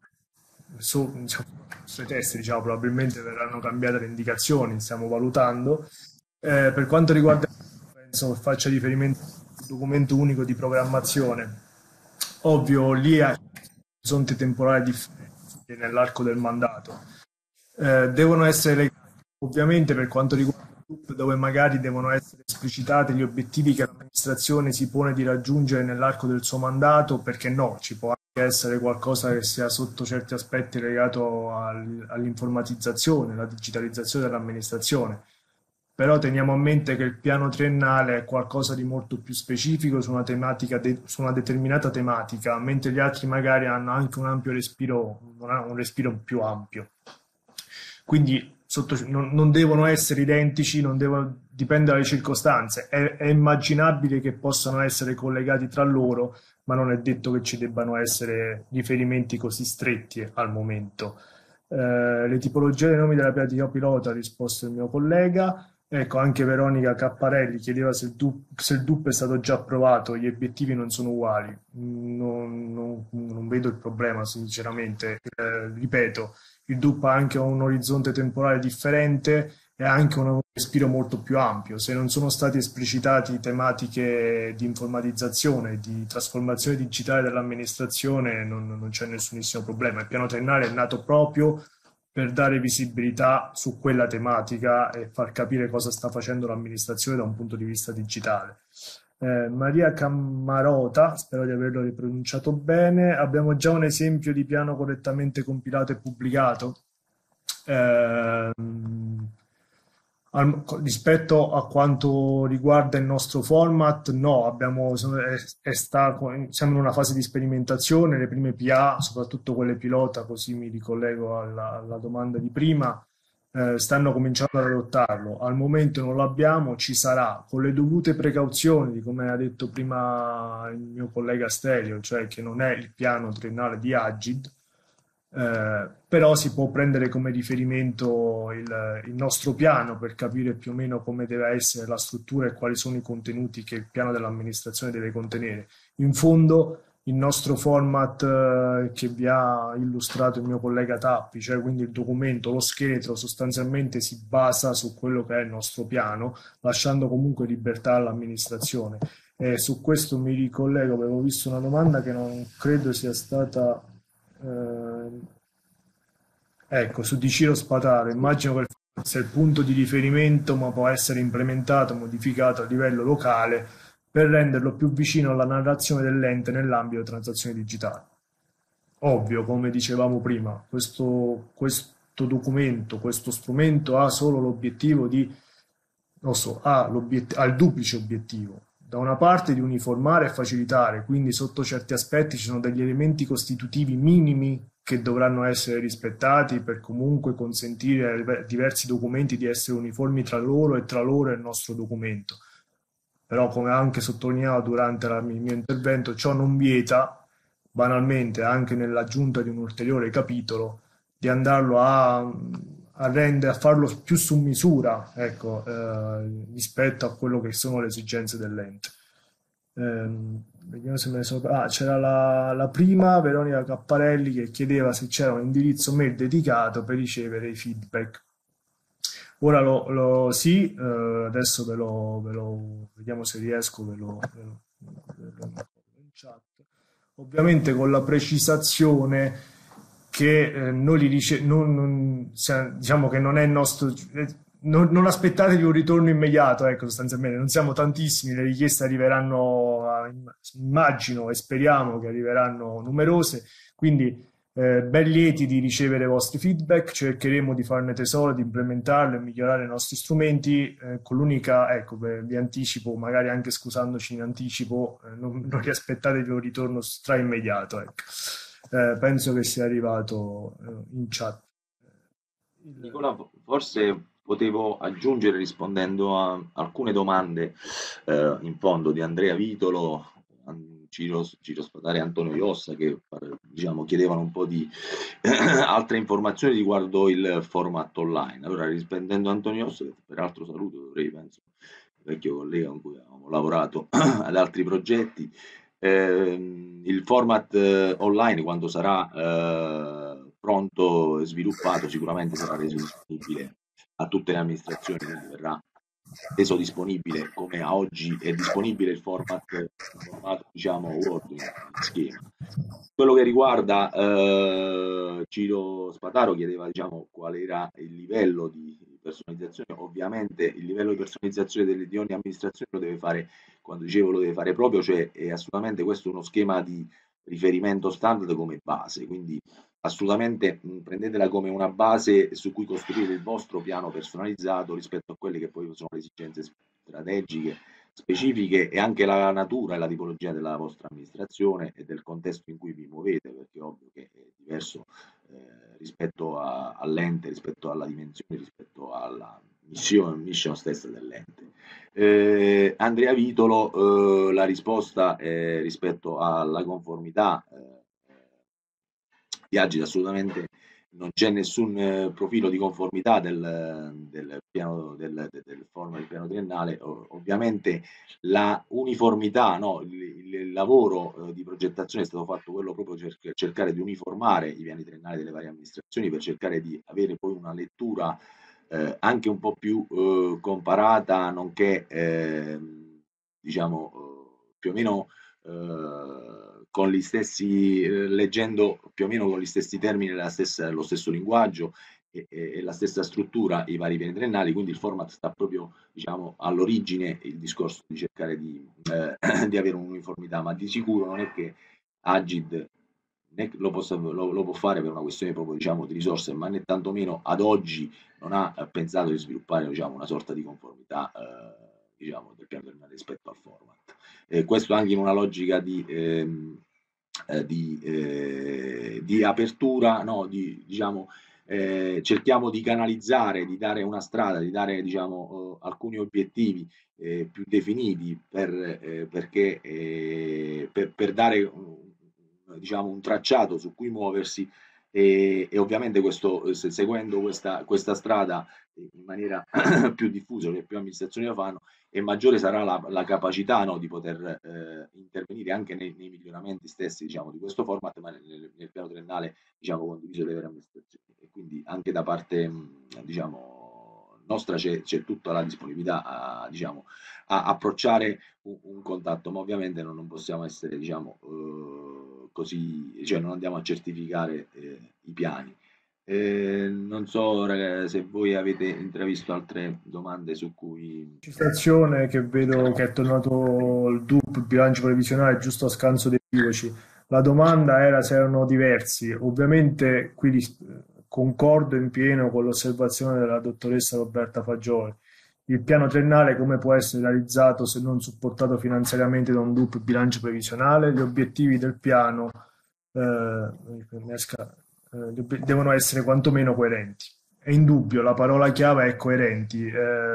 sui test, diciamo, probabilmente verranno cambiate le indicazioni, stiamo valutando. Per quanto riguarda, penso che faccia riferimento al documento unico di programmazione, ovvio lì è orizzonte temporale differenti nell'arco del mandato. Devono essere ovviamente per quanto riguarda il gruppo, dove magari devono essere esplicitati gli obiettivi che l'amministrazione si pone di raggiungere nell'arco del suo mandato, perché no, ci può anche essere qualcosa che sia sotto certi aspetti legato all'informatizzazione, alla digitalizzazione dell'amministrazione. Però teniamo a mente che il piano triennale è qualcosa di molto più specifico su una tematica, su una determinata tematica, mentre gli altri magari hanno anche un ampio respiro, un respiro più ampio. Quindi non devono essere identici, dipende dalle circostanze. È immaginabile che possano essere collegati tra loro, ma non è detto che ci debbano essere riferimenti così stretti al momento. Le tipologie dei nomi della pratica pilota ha risposto il mio collega. Ecco, anche Veronica Capparelli chiedeva se il DUP è stato già approvato, gli obiettivi non sono uguali. Non vedo il problema, sinceramente. Ripeto, il DUP ha anche un orizzonte temporale differente e anche un respiro molto più ampio. Se non sono stati esplicitati tematiche di informatizzazione, di trasformazione digitale dell'amministrazione, non c'è nessunissimo problema. Il piano triennale è nato proprio per dare visibilità su quella tematica e far capire cosa sta facendo l'amministrazione da un punto di vista digitale. Maria Cammarota, spero di averlo ripronunciato bene, abbiamo già un esempio di piano correttamente compilato e pubblicato. Rispetto a quanto riguarda il nostro format, no, siamo in una fase di sperimentazione, le prime PA, soprattutto quelle pilota, così mi ricollego alla domanda di prima, stanno cominciando ad adottarlo. Al momento non l'abbiamo, ci sarà, con le dovute precauzioni, come ha detto prima il mio collega Stelio, cioè che non è il piano triennale di Agid, però si può prendere come riferimento il nostro piano per capire più o meno come deve essere la struttura e quali sono i contenuti che il piano dell'amministrazione deve contenere. In fondo il nostro format che vi ha illustrato il mio collega Tappi, cioè quindi il documento, lo scheletro, sostanzialmente si basa su quello che è il nostro piano, lasciando comunque libertà all'amministrazione. Su questo mi ricollego, avevo visto una domanda che non credo sia stata... ecco, su Di Ciro Spataro, immagino che sia il punto di riferimento, ma può essere implementato, modificato a livello locale per renderlo più vicino alla narrazione dell'ente nell'ambito delle transazioni digitali. Ovvio, come dicevamo prima, questo documento, questo strumento ha solo l'obiettivo di, non so, ha il duplice obiettivo. Da una parte di uniformare e facilitare, quindi sotto certi aspetti ci sono degli elementi costitutivi minimi che dovranno essere rispettati per comunque consentire ai diversi documenti di essere uniformi tra loro e tra loro e il nostro documento. Però, come anche sottolineato durante il mio intervento, ciò non vieta, banalmente, anche nell'aggiunta di un ulteriore capitolo, di andarlo a farlo più su misura, ecco, rispetto a quello che sono le esigenze dell'ente. Vediamo se me ne sono... c'era la prima, Veronica Capparelli, che chiedeva se c'era un indirizzo mail dedicato per ricevere i feedback. Ora sì, adesso vediamo se riesco, ve lo metto in chat. Ovviamente con la precisazione che diciamo che non è il nostro, non aspettatevi un ritorno immediato, ecco, sostanzialmente non siamo tantissimi, le richieste arriveranno, immagino e speriamo che arriveranno numerose, quindi ben lieti di ricevere i vostri feedback, cercheremo di farne tesoro, di implementarlo e migliorare i nostri strumenti, con l'unica, ecco, vi anticipo, magari anche scusandoci in anticipo, non vi aspettatevi un ritorno stra immediato, ecco. Penso che sia arrivato in chat. Nicola, forse potevo aggiungere rispondendo a alcune domande in fondo di Andrea Vitolo, Ciro Spadare e Antonio Iossa che diciamo, chiedevano un po' di altre informazioni riguardo il format online. Allora, rispondendo a Antonio Iossa, che peraltro saluto, dovrei, penso, vecchio collega con cui abbiamo lavorato ad altri progetti, il format online quando sarà pronto e sviluppato sicuramente sarà reso disponibile a tutte le amministrazioni, quindi verrà reso disponibile come a oggi è disponibile il format diciamo Word in schema. Quello che riguarda Ciro Spataro chiedeva diciamo qual era il livello di personalizzazione. Ovviamente il livello di personalizzazione di ogni amministrazione lo deve fare, quando dicevo lo deve fare proprio, cioè è assolutamente questo uno schema di riferimento standard come base, quindi assolutamente prendetela come una base su cui costruire il vostro piano personalizzato rispetto a quelle che poi sono le esigenze strategiche specifiche e anche la natura e la tipologia della vostra amministrazione e del contesto in cui vi muovete, perché è ovvio che è diverso rispetto all'ente, rispetto alla dimensione, rispetto alla mission stessa dell'ente. Andrea Vitolo, la risposta rispetto alla conformità di Agile assolutamente non c'è nessun profilo di conformità del piano del format del piano triennale. Ovviamente la uniformità, no, il lavoro di progettazione è stato fatto quello proprio cercare di uniformare i piani triennali delle varie amministrazioni per cercare di avere poi una lettura anche un po' più comparata, nonché diciamo più o meno con gli stessi, leggendo più o meno con gli stessi termini, lo stesso linguaggio e la stessa struttura i vari piani triennali, quindi il format sta proprio diciamo, all'origine il discorso di cercare di avere un'uniformità, ma di sicuro non è che Agid lo può fare per una questione proprio diciamo, di risorse, ma né tantomeno ad oggi non ha pensato di sviluppare diciamo, una sorta di conformità diciamo, del piano triennale rispetto al format. Questo anche in una logica di apertura, no, diciamo, cerchiamo di canalizzare, di dare una strada, di dare diciamo, alcuni obiettivi più definiti per dare diciamo, un tracciato su cui muoversi e ovviamente seguendo questa strada in maniera più diffusa, che più amministrazioni lo fanno, e maggiore sarà la capacità no, di poter intervenire anche nei miglioramenti stessi diciamo, di questo format, ma nel piano triennale diciamo, condiviso delle varie amministrazioni. E quindi anche da parte diciamo, nostra c'è tutta la disponibilità diciamo, a approcciare un contatto, ma ovviamente non possiamo essere diciamo, così, cioè non andiamo a certificare i piani. Non so se voi avete intravisto altre domande su cui... Precisazione che vedo che è tornato il DUP, il bilancio previsionale, giusto a scanso dei equivoci. La domanda era se erano diversi. Ovviamente qui concordo in pieno con l'osservazione della dottoressa Roberta Fagioli. Il piano triennale come può essere realizzato se non supportato finanziariamente da un DUP bilancio previsionale? Gli obiettivi del piano devono essere quantomeno coerenti. È indubbio, la parola chiave è coerenti.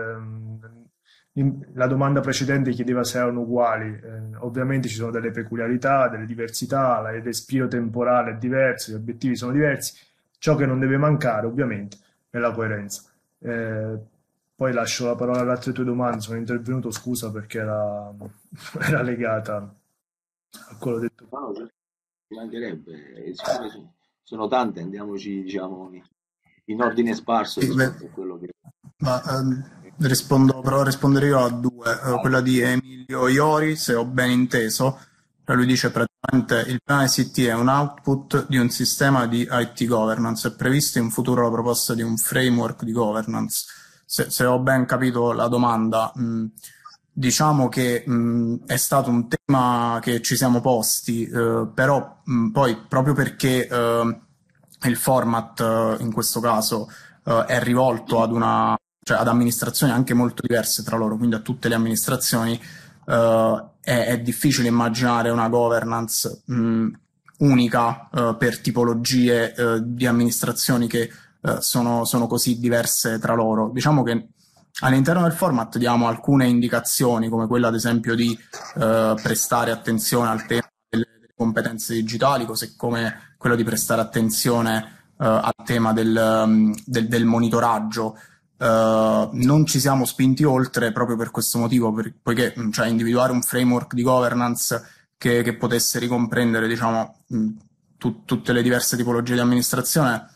La domanda precedente chiedeva se erano uguali. Ovviamente ci sono delle peculiarità, delle diversità, il respiro temporale è diverso, gli obiettivi sono diversi. Ciò che non deve mancare, ovviamente, è la coerenza. Poi lascio la parola alle altre tue domande. Sono intervenuto, scusa, perché era legata a quello detto. No, ci mancherebbe, sono tante, andiamoci diciamo in ordine sparso rispetto a quello che Provo a rispondere io a due. Quella di Emilio Iori, se ho ben inteso, lui dice praticamente il piano ICT è un output di un sistema di IT governance, è previsto in futuro la proposta di un framework di governance. Se ho ben capito la domanda, diciamo che è stato un tema che ci siamo posti, però poi proprio perché il format in questo caso è rivolto cioè ad amministrazioni anche molto diverse tra loro, quindi a tutte le amministrazioni, è difficile immaginare una governance unica per tipologie di amministrazioni che sono così diverse tra loro. Diciamo che all'interno del format diamo alcune indicazioni, come quella ad esempio di prestare attenzione al tema delle competenze digitali, così come quello di prestare attenzione al tema del monitoraggio. Non ci siamo spinti oltre proprio per questo motivo, poiché cioè, individuare un framework di governance che potesse ricomprendere diciamo, tutte le diverse tipologie di amministrazione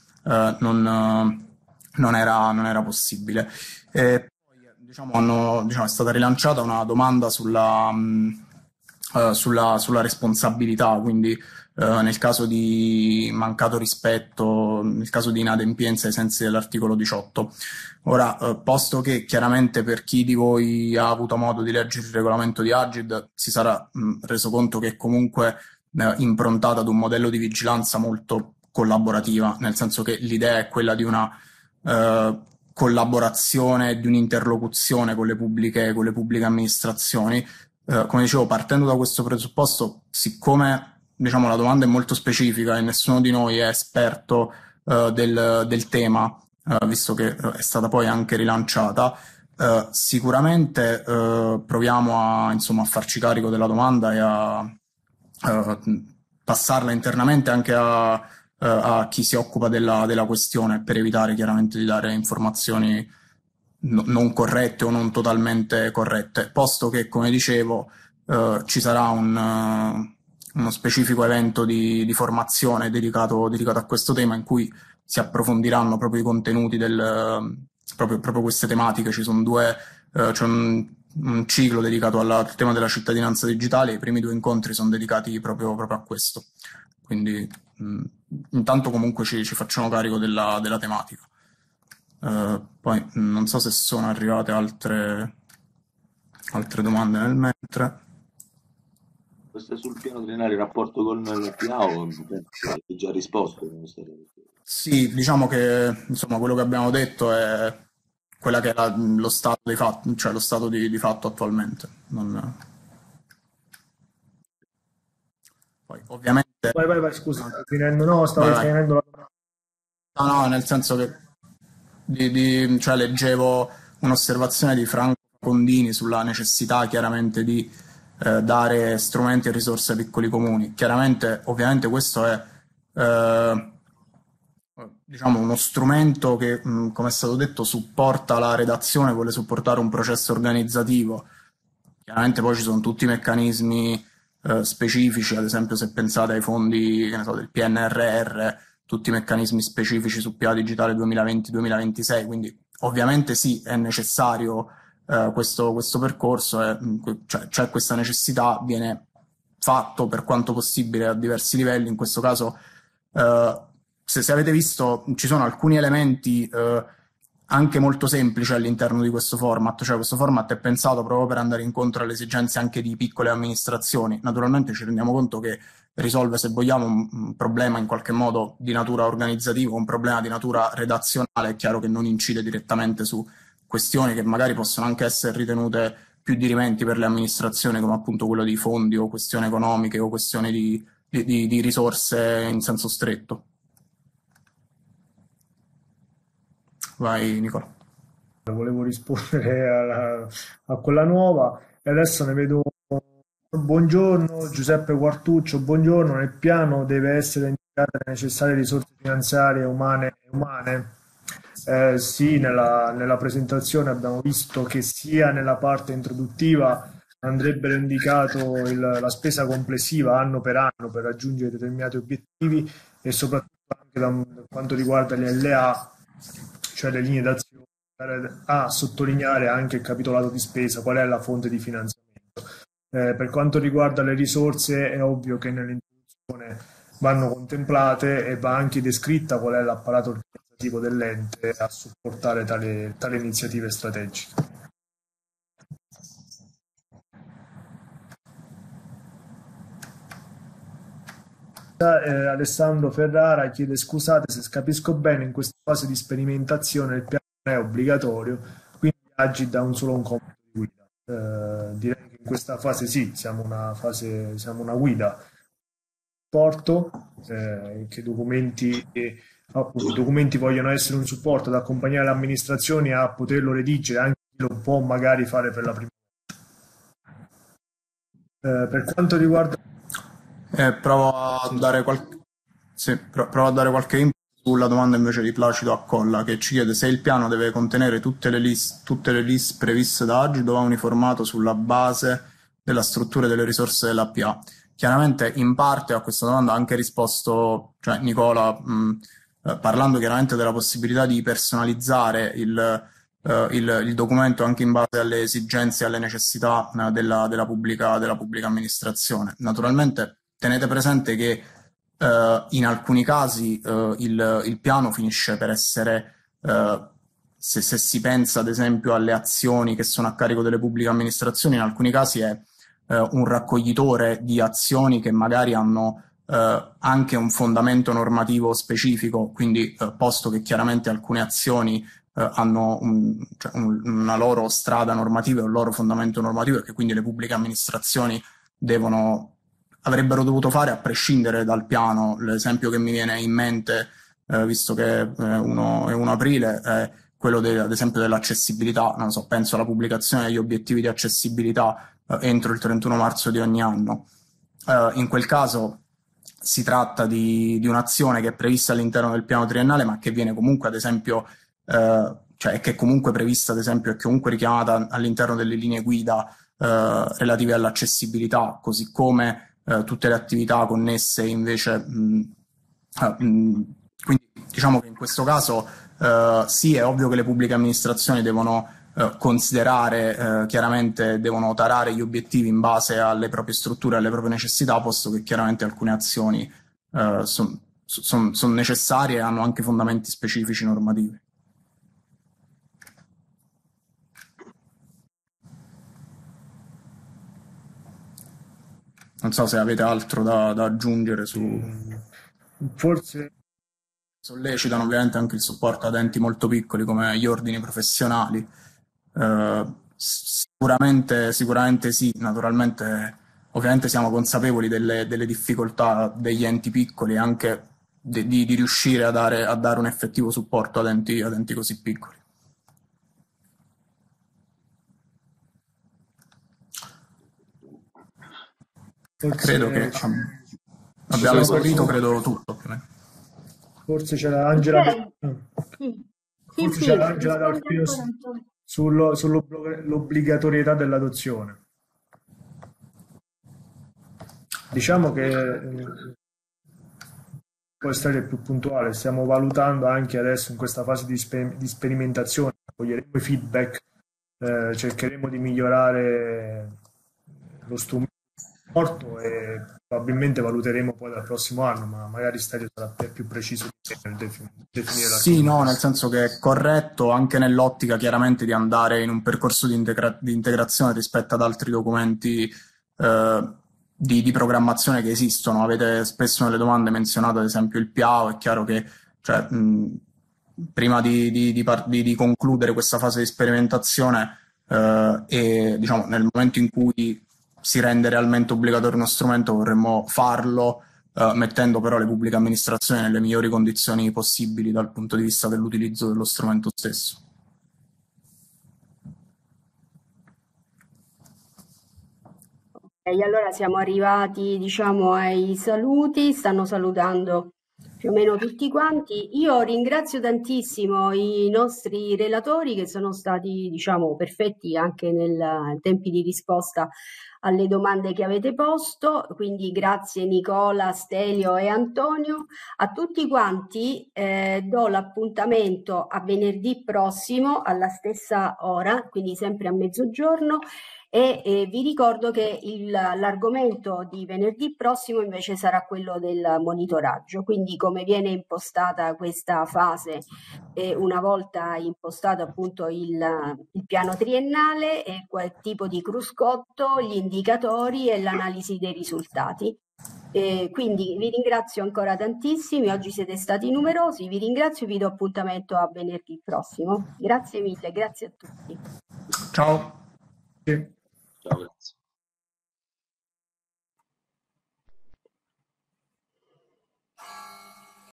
non era possibile. E poi diciamo, è stata rilanciata una domanda sulla responsabilità, quindi nel caso di mancato rispetto, nel caso di inadempienza ai sensi dell'articolo 18. Ora, posto che chiaramente per chi di voi ha avuto modo di leggere il regolamento di Agid si sarà reso conto che è comunque improntata ad un modello di vigilanza molto collaborativa, nel senso che l'idea è quella di una collaborazione, di un'interlocuzione con le pubbliche amministrazioni. Come dicevo, partendo da questo presupposto, siccome diciamo, la domanda è molto specifica e nessuno di noi è esperto del tema, visto che è stata poi anche rilanciata, sicuramente proviamo a farci carico della domanda e a passarla internamente anche a chi si occupa della questione, per evitare chiaramente di dare informazioni non corrette o non totalmente corrette, posto che, come dicevo, ci sarà uno specifico evento di formazione dedicato a questo tema, in cui si approfondiranno proprio i contenuti proprio queste tematiche. Ci sono c'è un ciclo dedicato al tema della cittadinanza digitale, i primi due incontri sono dedicati proprio a questo. Quindi intanto comunque ci facciamo carico della tematica. Poi non so se sono arrivate altre domande nel mentre. Questo è sul piano triennale, il rapporto con il PIAO, hai già risposto. Sì, diciamo che insomma quello che abbiamo detto è quella che è lo stato dei fatti, cioè lo stato di fatto attualmente. Poi ovviamente. Vai, scusa, finendo, no, stavo finendo la domanda. No, nel senso che cioè, leggevo un'osservazione di Franco Condini sulla necessità chiaramente di dare strumenti e risorse ai piccoli comuni. Chiaramente, ovviamente questo è diciamo uno strumento che, come è stato detto, supporta la redazione, vuole supportare un processo organizzativo. Chiaramente poi ci sono tutti i meccanismi specifici, ad esempio se pensate ai fondi, che ne so, del PNRR, tutti i meccanismi specifici su Piano Digitale 2020-2026, quindi ovviamente sì, è necessario questo percorso, cioè, c'è questa necessità, viene fatto per quanto possibile a diversi livelli. In questo caso, se avete visto, ci sono alcuni elementi anche molto semplici all'interno di questo format, cioè questo format è pensato proprio per andare incontro alle esigenze anche di piccole amministrazioni. Naturalmente ci rendiamo conto che risolve, se vogliamo, un problema in qualche modo di natura organizzativa, un problema di natura redazionale. È chiaro che non incide direttamente su questioni che magari possono anche essere ritenute più dirimenti per le amministrazioni, come appunto quello di fondi o questioni economiche o questioni di risorse in senso stretto. Vai Nicola. Volevo rispondere a quella nuova e adesso ne vedo. Buongiorno Giuseppe Quartuccio, buongiorno. Nel piano deve essere indicate le necessarie risorse finanziarie umane. Sì, nella presentazione abbiamo visto che sia nella parte introduttiva andrebbero indicato la spesa complessiva anno per anno per raggiungere determinati obiettivi, e soprattutto anche da quanto riguarda le LA, cioè le linee d'azione a sottolineare anche il capitolato di spesa, qual è la fonte di finanziamento. Per quanto riguarda le risorse, è ovvio che nell'introduzione vanno contemplate e va anche descritta qual è l'apparato organizzativo dell'ente a supportare tale iniziative strategiche. Alessandro Ferrara chiede: scusate se capisco bene, in questa fase di sperimentazione il piano non è obbligatorio, quindi agi da solo un compito di guida. Direi che in questa fase sì, siamo una guida supporto, che i documenti vogliono essere un supporto ad accompagnare le amministrazioni a poterlo redigere, anche chi lo può magari fare per la prima volta. Per quanto riguarda provo a dare qualche input sulla domanda invece di Placido Accolla, che ci chiede se il piano deve contenere tutte le list previste da Agido, va uniformato sulla base della struttura e delle risorse dell'APA. Chiaramente in parte a questa domanda ha anche risposto, cioè Nicola, parlando chiaramente della possibilità di personalizzare il documento anche in base alle esigenze e alle necessità della pubblica amministrazione. Naturalmente tenete presente che in alcuni casi il piano finisce per essere, se si pensa ad esempio alle azioni che sono a carico delle pubbliche amministrazioni, in alcuni casi è un raccoglitore di azioni che magari hanno anche un fondamento normativo specifico, quindi posto che chiaramente alcune azioni hanno una loro strada normativa e un loro fondamento normativo e che quindi le pubbliche amministrazioni avrebbero dovuto fare a prescindere dal piano. L'esempio che mi viene in mente, visto che è 1 aprile, è quello ad esempio dell'accessibilità. Non so, penso alla pubblicazione degli obiettivi di accessibilità entro il 31 marzo di ogni anno. In quel caso si tratta di un'azione che è prevista all'interno del piano triennale, ma che viene comunque ad esempio cioè che è comunque prevista ad esempio e comunque richiamata all'interno delle linee guida relative all'accessibilità, così come tutte le attività connesse invece. Quindi diciamo che in questo caso sì, è ovvio che le pubbliche amministrazioni devono considerare, chiaramente devono tarare gli obiettivi in base alle proprie strutture e alle proprie necessità, posto che chiaramente alcune azioni sono necessarie e hanno anche fondamenti specifici normativi. Non so se avete altro da aggiungere su. Forse sollecitano ovviamente anche il supporto ad enti molto piccoli come gli ordini professionali. Sicuramente sì, naturalmente ovviamente siamo consapevoli delle difficoltà degli enti piccoli e anche di riuscire a dare un effettivo supporto ad enti così piccoli. Credo che abbiamo esaurito, credo tutto. Forse c'era Angela, Sì, D'Alfino sull'obbligatorietà dell'adozione. Diciamo che può essere più puntuale, stiamo valutando anche adesso in questa fase di sperimentazione, coglieremo i feedback, cercheremo di migliorare lo strumento e probabilmente valuteremo poi dal prossimo anno, ma magari Stelio sarà più preciso nel definire la Sì, no, nel senso che è corretto anche nell'ottica chiaramente di andare in un percorso di integrazione rispetto ad altri documenti di programmazione che esistono. Avete spesso nelle domande menzionato ad esempio il PIAO. È chiaro che cioè, prima di concludere questa fase di sperimentazione e diciamo nel momento in cui si rende realmente obbligatorio uno strumento vorremmo farlo mettendo però le pubbliche amministrazioni nelle migliori condizioni possibili dal punto di vista dell'utilizzo dello strumento stesso. Ok, allora siamo arrivati, diciamo, ai saluti. Stanno salutando più o meno tutti quanti. Io ringrazio tantissimo i nostri relatori che sono stati, diciamo, perfetti anche nei tempi di risposta alle domande che avete posto, quindi grazie Nicola, Stelio e Antonio. A tutti quanti do l'appuntamento a venerdì prossimo alla stessa ora, quindi sempre a mezzogiorno. E vi ricordo che l'argomento di venerdì prossimo invece sarà quello del monitoraggio, quindi come viene impostata questa fase una volta impostato appunto il piano triennale, e quel tipo di cruscotto, gli indicatori e l'analisi dei risultati. Quindi vi ringrazio ancora tantissimi, oggi siete stati numerosi, vi ringrazio e vi do appuntamento a venerdì prossimo. Grazie mille, grazie a tutti. Ciao. Sì. Ciao.